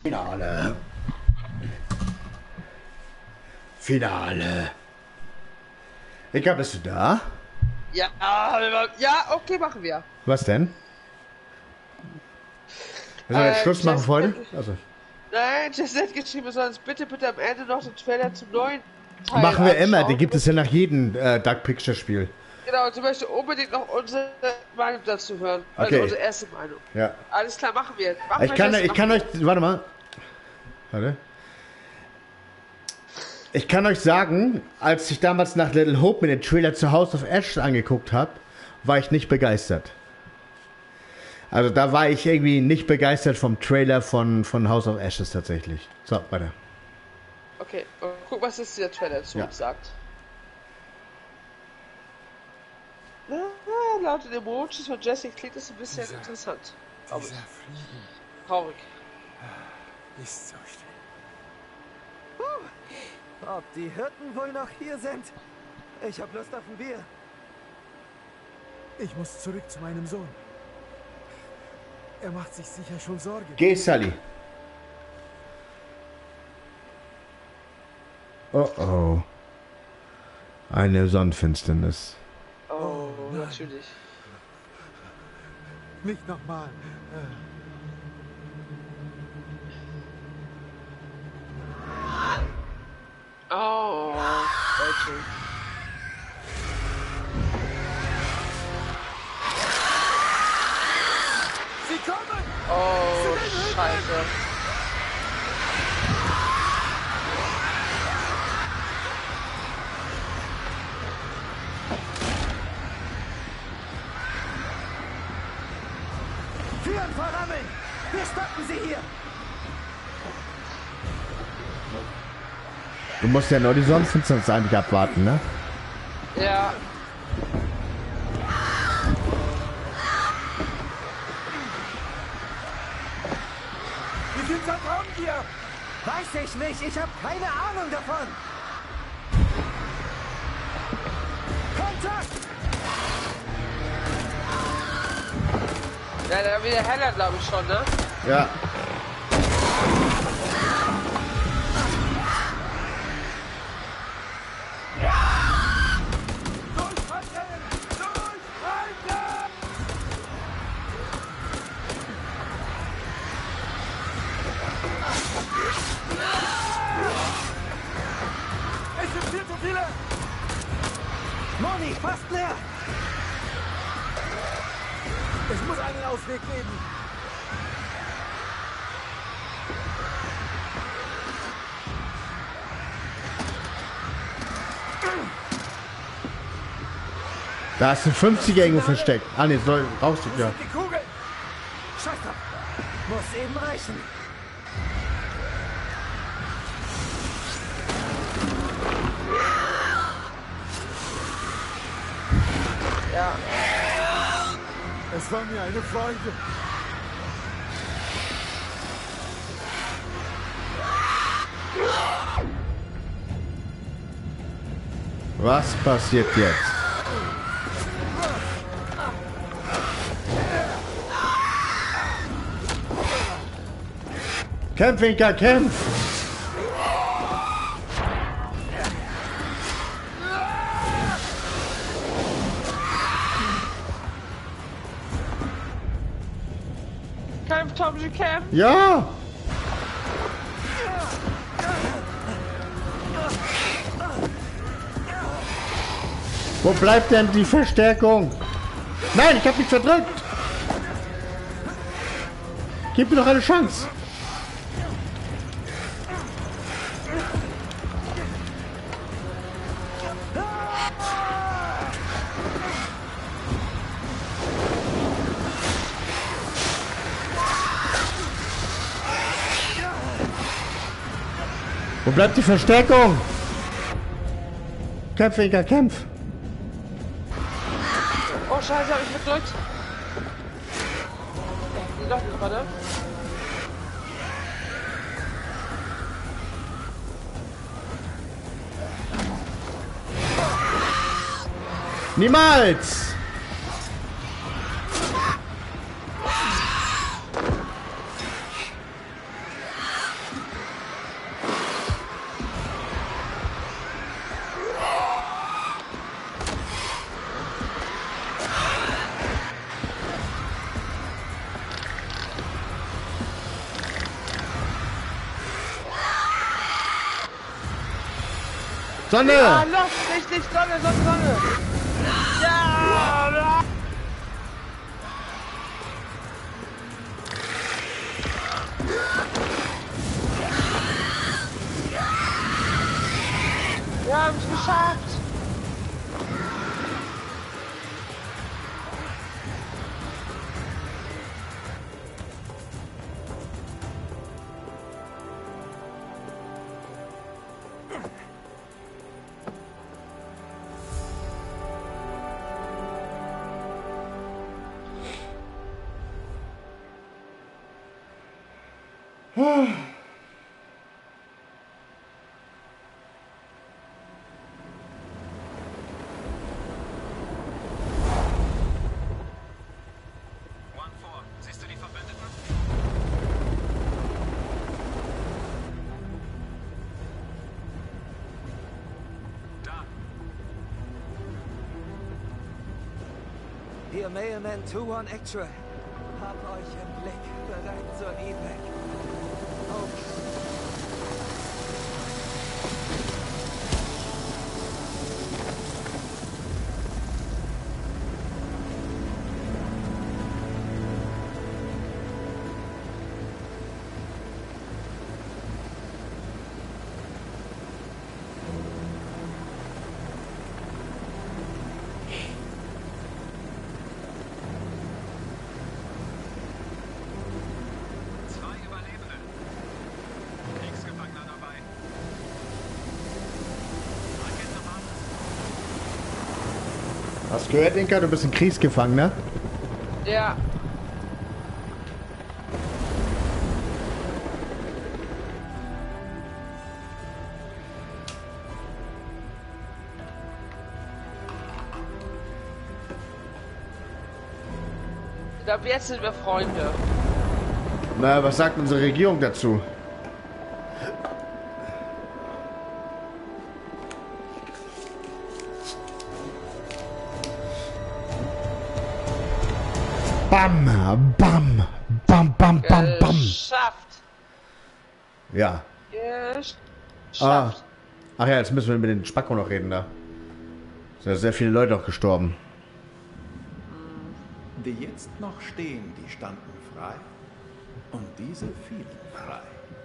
Finale. Finale. Ich glaube, bist du da? Ja, ja, okay, machen wir. Was denn? Wir sollen jetzt Äh, Schluss machen, Jess- Freunde? Also, Nein, Jess hat geschrieben, wir sollen uns bitte, bitte am Ende noch den Trailer zum neuen Teil machen wir immer. anschauen. Den gibt es ja nach jedem äh, Dark Picture Spiel. Genau, und sie möchte unbedingt noch unsere Meinung dazu hören. Also Okay. unsere erste Meinung. Ja. Alles klar, machen wir. Machen Ich wir kann, das, ich machen kann wir. euch, warte mal. Warte. Ich kann euch sagen, als ich damals nach Little Hope mir den Trailer zu House of Ash angeguckt habe, war ich nicht begeistert. Also da war ich irgendwie nicht begeistert vom Trailer von, von House of Ashes tatsächlich. So, weiter. Okay, und guck, was jetzt der Trailer zu Ja. uns sagt. Na, laut den Emojis von Jesse klingt das ein bisschen Dieser- interessant. Aber Dieser Frieden traurig. ist so still. Ob die Hirten wohl noch hier sind? Ich hab Lust auf ein Bier. Ich muss zurück zu meinem Sohn. Er macht sich sicher schon Sorgen. Geh, Sally. Oh oh. Eine Sonnenfinsternis. Oh, natürlich. Nicht nochmal. Oh, Rachel. Sie kommen! Oh, Scheiße. Führen verrammeln! Wir stoppen sie hier! Du musst ja nur die Sonnenfinsternis eigentlich abwarten, ne? Ja. Wie viel Zeit haben wir? Weiß ich nicht, ich habe keine Ahnung davon! Kontakt! Ja, dann wieder heller, glaube ich schon, ne? Ja. Es sind viel zu viele! Moni, fast leer! Es muss einen Ausweg geben. Da ist ein fünfziger irgendwo versteckt. Ah ne, soll brauchst du ja. Die Kugel! Scheiß drauf! Muss eben reichen. Ja. Es war mir eine Freude. Was passiert jetzt? Kämpf, Inka, kämpf! Kämpf, Tommy, kämpf! Ja! Wo bleibt denn die Verstärkung? Nein, ich hab mich verdrückt! Gib mir doch eine Chance! Wo bleibt die Verstärkung? Kämpf, Inka, kämpf! Oh, Scheiße, hab ich verdrückt. Nee, doch nicht, warte. Niemals! Sonne! Ja, Luft, Licht, Licht, Sonne, Sonne, Sonne! Ja! Wir haben es geschafft! Siehst du die Verbündeten? Da. Hier Mailman zwei eins Actual. Hab euch im Blick. Bereit zur Evac. Oh. Hast du gehört, Inka? Du bist ein Kriegsgefangener? Ja. Ich glaube, jetzt sind wir Freunde. Na, was sagt unsere Regierung dazu? Bam, bam, bam, bam, bam, bam. Geschafft. Ja. Geschafft. Ah. Ach ja, jetzt müssen wir mit den Spacko noch reden da. Sind ja sehr viele Leute auch gestorben. Die jetzt noch stehen, die standen frei. Und diese fielen frei.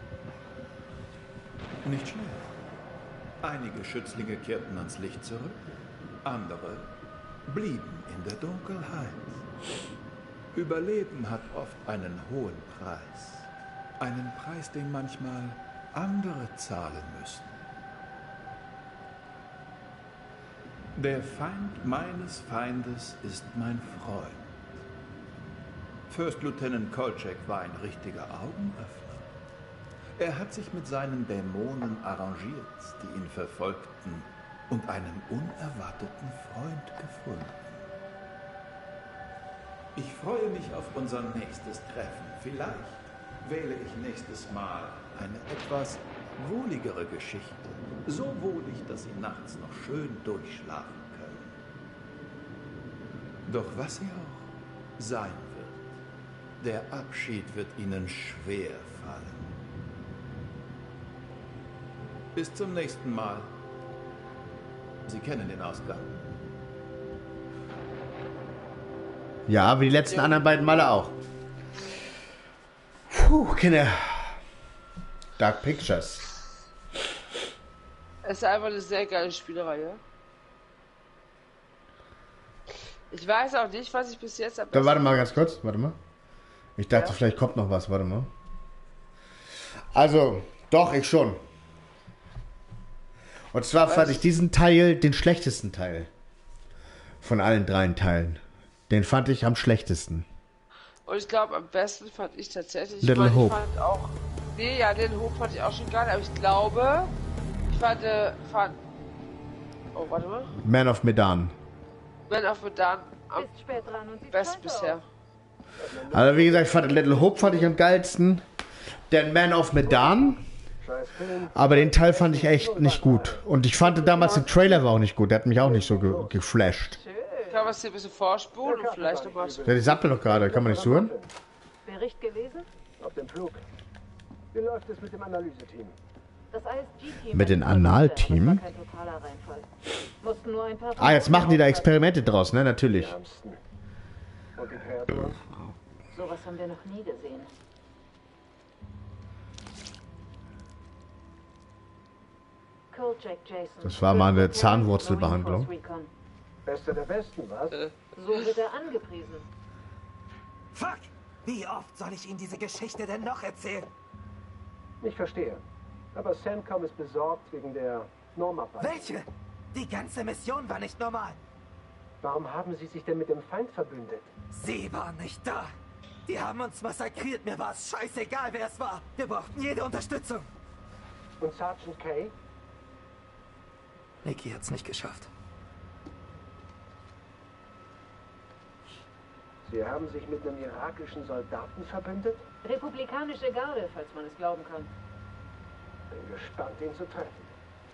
Nicht schnell. Einige Schützlinge kehrten ans Licht zurück. Andere blieben in der Dunkelheit. Überleben hat oft einen hohen Preis. Einen Preis, den manchmal andere zahlen müssen. Der Feind meines Feindes ist mein Freund. First Lieutenant Kolchak war ein richtiger Augenöffner. Er hat sich mit seinen Dämonen arrangiert, die ihn verfolgten, und einen unerwarteten Freund gefunden. Ich freue mich auf unser nächstes Treffen. Vielleicht wähle ich nächstes Mal eine etwas wohligere Geschichte. So wohlig, dass Sie nachts noch schön durchschlafen können. Doch was sie auch sein wird, der Abschied wird Ihnen schwer fallen. Bis zum nächsten Mal. Sie kennen den Ausgang. Ja, wie die letzten ja. anderen beiden Male auch. Puh, Kinder. Dark Pictures. Es ist einfach eine sehr geile Spielreihe. Ich weiß auch nicht, was ich bis jetzt habe. Da, warte mal ganz kurz, warte mal. Ich dachte, ja. vielleicht kommt noch was, warte mal. Also, doch, ich schon. Und zwar was? fand ich diesen Teil den schlechtesten Teil. Von allen dreien Teilen. Den fand ich am schlechtesten. Und ich glaube, am besten fand ich tatsächlich... Little ich Hope. Fand auch, nee, ja, Little Hope fand ich auch schon geil, aber ich glaube, ich fand... Äh, fand oh, warte mal. Man of Medan. Man of Medan am besten bisher. Also wie gesagt, ich fand Little Hope fand ich am geilsten. Den Man of Medan. Aber den Teil fand ich echt nicht gut. Und ich fand damals den Trailer war auch nicht gut. Der hat mich auch nicht so ge geflasht. Kann man es hier ein bisschen vorspulen und vielleicht nochmal... Ja, die sappelt doch gerade, kann man nicht hören? Bericht gelesen? Auf dem Flug. Wie läuft es mit dem Analyseteam? Das I S G-Team mit dem Anal-Team. kein totaler Reinfall. Mussten nur ein paar Ah, jetzt machen die da Experimente draus, ne? Natürlich. Sowas haben wir noch nie gesehen. Kojak Jason. Das war mal eine Zahnwurzelbehandlung. Beste der Besten, was? So wird er angepriesen. Fuck! Wie oft soll ich Ihnen diese Geschichte denn noch erzählen? Ich verstehe. Aber Samcom ist besorgt wegen der Normarbeit. Welche? Die ganze Mission war nicht normal. Warum haben Sie sich denn mit dem Feind verbündet? Sie waren nicht da. Die haben uns massakriert. Mir war es scheißegal, wer es war. Wir brauchten jede Unterstützung. Und Sergeant Kay? Nikki hat's nicht geschafft. Sie haben sich mit einem irakischen Soldaten verbündet? Republikanische Garde, falls man es glauben kann. Bin gespannt, ihn zu treffen.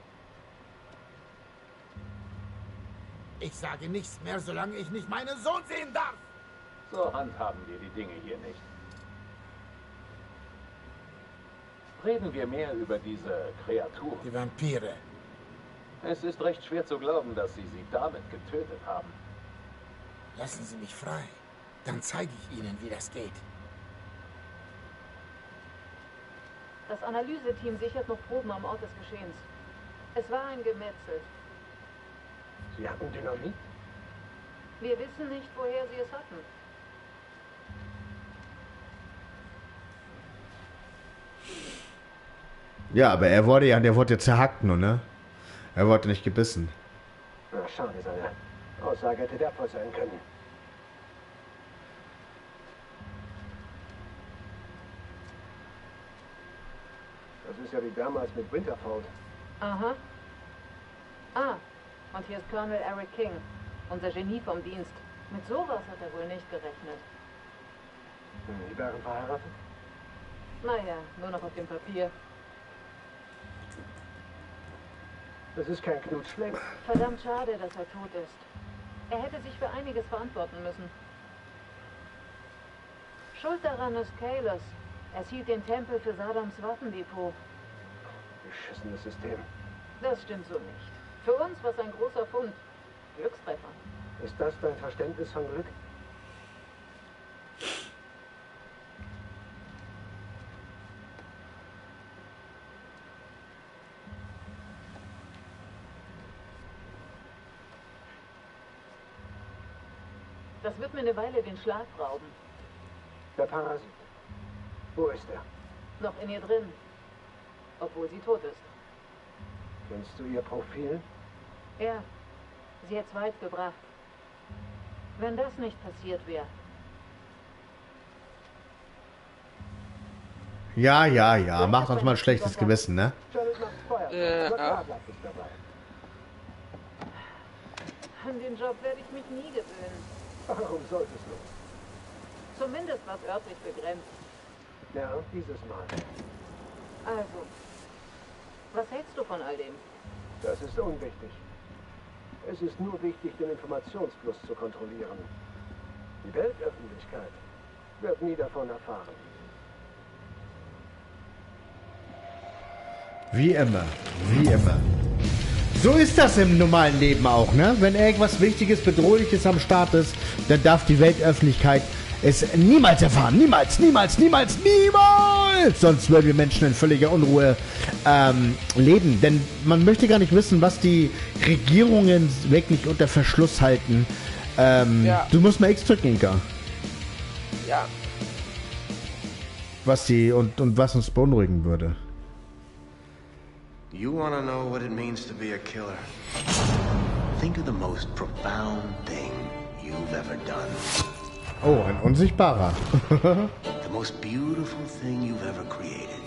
Ich sage nichts mehr, solange ich nicht meinen Sohn sehen darf. So handhaben wir die Dinge hier nicht. Reden wir mehr über diese Kreatur. Die Vampire. Es ist recht schwer zu glauben, dass Sie sie damit getötet haben. Lassen Sie mich frei. Dann zeige ich Ihnen, wie das geht. Das Analyseteam sichert noch Proben am Ort des Geschehens. Es war ein Gemetzel. Sie hatten Dynamit? Wir wissen nicht, woher sie es hatten. Ja, aber er wurde ja, der wurde ja zerhackt nur, ne? Er wurde nicht gebissen. Na, schade, seine Aussage hätte wertvoll sein können. Das ist ja wie damals mit Winterfold. Aha. Ah, und hier ist Colonel Eric King, unser Genie vom Dienst. Mit sowas hat er wohl nicht gerechnet. Die waren verheiratet? Naja, nur noch auf dem Papier. Das ist kein Knutschfleck. Verdammt schade, dass er tot ist. Er hätte sich für einiges verantworten müssen. Schuld daran ist Kalos. Er hielt den Tempel für Saddams Waffendepot. Beschissenes System. Das stimmt so nicht. Für uns war es ein großer Fund. Glückstreffer. Ist das dein Verständnis von Glück? Das wird mir eine Weile den Schlaf rauben. Der Parasit. Wo ist er? Noch in ihr drin. Obwohl sie tot ist. Kennst du ihr Profil? Ja. Sie hat's weit gebracht. Wenn das nicht passiert wäre. Ja, ja, ja. Macht uns mal ein schlechtes Gewissen, ne? Ja. An den Job werde ich mich nie gewöhnen. Warum solltest du? Zumindest was örtlich begrenzt. Ja, dieses Mal. Also, was hältst du von all dem? Das ist unwichtig. Es ist nur wichtig, den Informationsfluss zu kontrollieren. Die Weltöffentlichkeit wird nie davon erfahren. Wie immer, wie immer. So ist das im normalen Leben auch, ne? Wenn irgendwas Wichtiges, Bedrohliches am Start ist, dann darf die Weltöffentlichkeit es niemals erfahren. Niemals, niemals, niemals, niemals! Sonst würden wir Menschen in völliger Unruhe ähm, leben. Denn man möchte gar nicht wissen, was die Regierungen wirklich unter Verschluss halten. Ähm, Ja. Du musst mal X drücken, Inka. Ja. Was die und, und was uns beunruhigen würde. You want to know what it means to be a killer? Think of the most profound thing you've ever done. Oh, ein Unsichtbarer. The most beautiful thing you've ever created.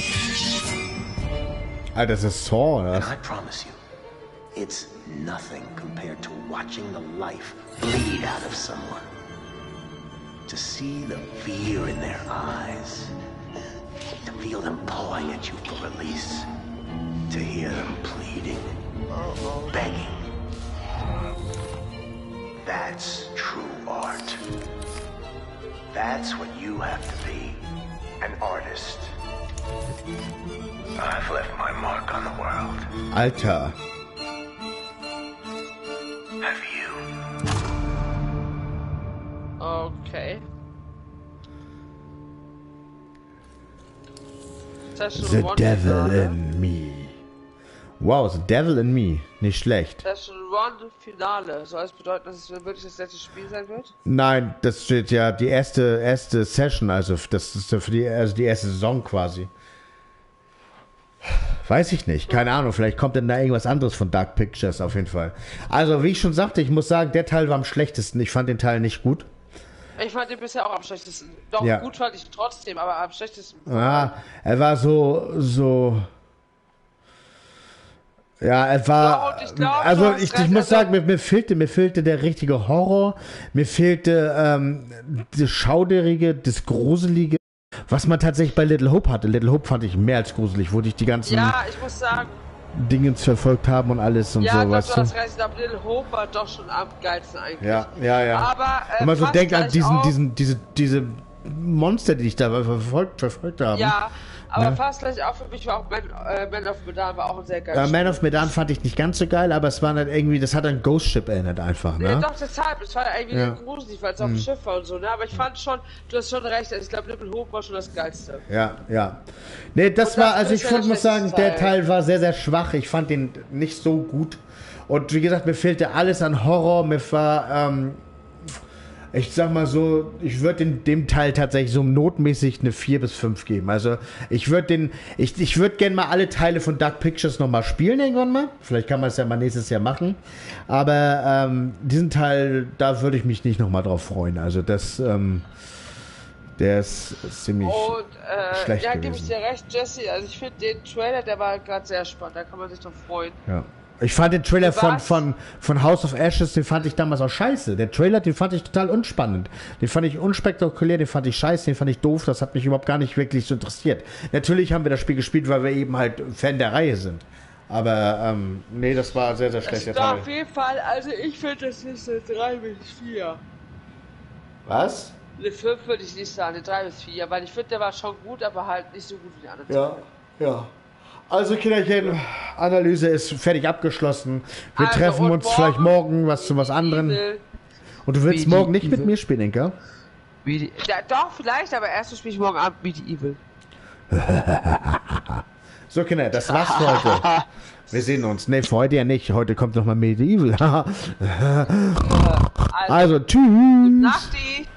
Ah, das ist Saw, oder? And I promise you, it's nothing compared to watching the life bleed out of someone. To see the fear in their eyes. To feel them pawing at you for release. To hear them pleading, begging. That's true art. That's what you have to be, an artist. I've left my mark on the world. Alter. Have you? Okay. The Devil in Me. Wow, The Devil in Me. Nicht schlecht. Session One Finale. Soll das bedeuten, dass es wirklich das letzte Spiel sein wird? Nein, das steht ja die erste, erste Session, also das ist für die, also die erste Saison quasi. Weiß ich nicht, keine Ahnung, vielleicht kommt denn da irgendwas anderes von Dark Pictures auf jeden Fall. Also wie ich schon sagte, ich muss sagen, der Teil war am schlechtesten. Ich fand den Teil nicht gut. Ich fand den bisher auch am schlechtesten. Doch, Ja. gut fand ich ihn trotzdem, aber am schlechtesten. Ja, er war so, so... Ja, er war... Ja, und ich glaub, also du hast ich, ich recht, muss also- sagen, mir, mir, fehlte, mir fehlte der richtige Horror, mir fehlte ähm, das Schauderige, das Gruselige, was man tatsächlich bei Little Hope hatte. Little Hope fand ich mehr als gruselig, wo ich die ganzen Ja, ich muss sagen, Dingens verfolgt haben und alles und ja, so, doch, weißt du du? hast recht, aber Little Hope war doch schon am geilsten eigentlich. Ja, ja, ja. Aber, äh, wenn man so fast denkt an gleich diesen, auch- diesen, diese, diese Monster, die ich da verfolgt, verfolgt habe. Ja, aber Ne? fast gleich auch für mich war auch Man, äh, Man of Medan war auch ein sehr Äh, geiles Man of Medan fand ich nicht ganz so geil, aber es war halt irgendwie, das hat an Ghost Ship erinnert einfach, Nee, ne? doch, deshalb. Es war irgendwie Ja. gruselig, weil es auf dem Hm. Schiff war und so, ne? Aber ich fand schon, du hast schon recht, also ich glaube, Little Hope war schon das Geilste. Ja, ja. Nee, das Und war, das also ist ich ja fand, der muss sagen, schlechteste der Teil. Teil war sehr, sehr schwach. Ich fand den nicht so gut. Und wie gesagt, mir fehlte alles an Horror. Mir war, ähm, ich sag mal so, ich würde dem Teil tatsächlich so notmäßig eine vier bis fünf geben. Also ich würde den, ich, ich würde gerne mal alle Teile von Dark Pictures nochmal spielen irgendwann mal. Vielleicht kann man es ja mal nächstes Jahr machen. Aber ähm, diesen Teil, da würde ich mich nicht nochmal drauf freuen. Also das, ähm, der ist ziemlich Und, äh, schlecht ja, gebe ich gewesen. dir recht, Jesse. Also ich finde den Trailer, der war gerade sehr spannend, da kann man sich doch freuen. Ja. Ich fand den Trailer von, Was? von, von House of Ashes, den fand ich damals auch scheiße. Der Trailer, den fand ich total unspannend. Den fand ich unspektakulär, den fand ich scheiße, den fand ich doof. Das hat mich überhaupt gar nicht wirklich so interessiert. Natürlich haben wir das Spiel gespielt, weil wir eben halt Fan der Reihe sind. Aber, ähm, nee, das war sehr, sehr schlechter Also, Teil. auf jeden Fall, also ich finde, das ist eine drei bis vier. Was? Eine fünf würde ich nicht sagen, eine drei bis vier, weil ich finde, der war schon gut, aber halt nicht so gut wie die anderen. Ja, ja. Also, Kinderchen, Analyse ist fertig abgeschlossen. Wir Also, treffen und uns morgen vielleicht morgen was zu was anderem. Evil. Und du willst Wie morgen die nicht mit Evil. mir spielen, Inka? Wie die, ja, doch, vielleicht, aber erst spiele ich morgen Abend Medieval. So, Kinder, das war's für heute. Wir sehen uns. Ne, für heute ja nicht. Heute kommt nochmal Medieval. Also, tschüss. Gute Nacht, die.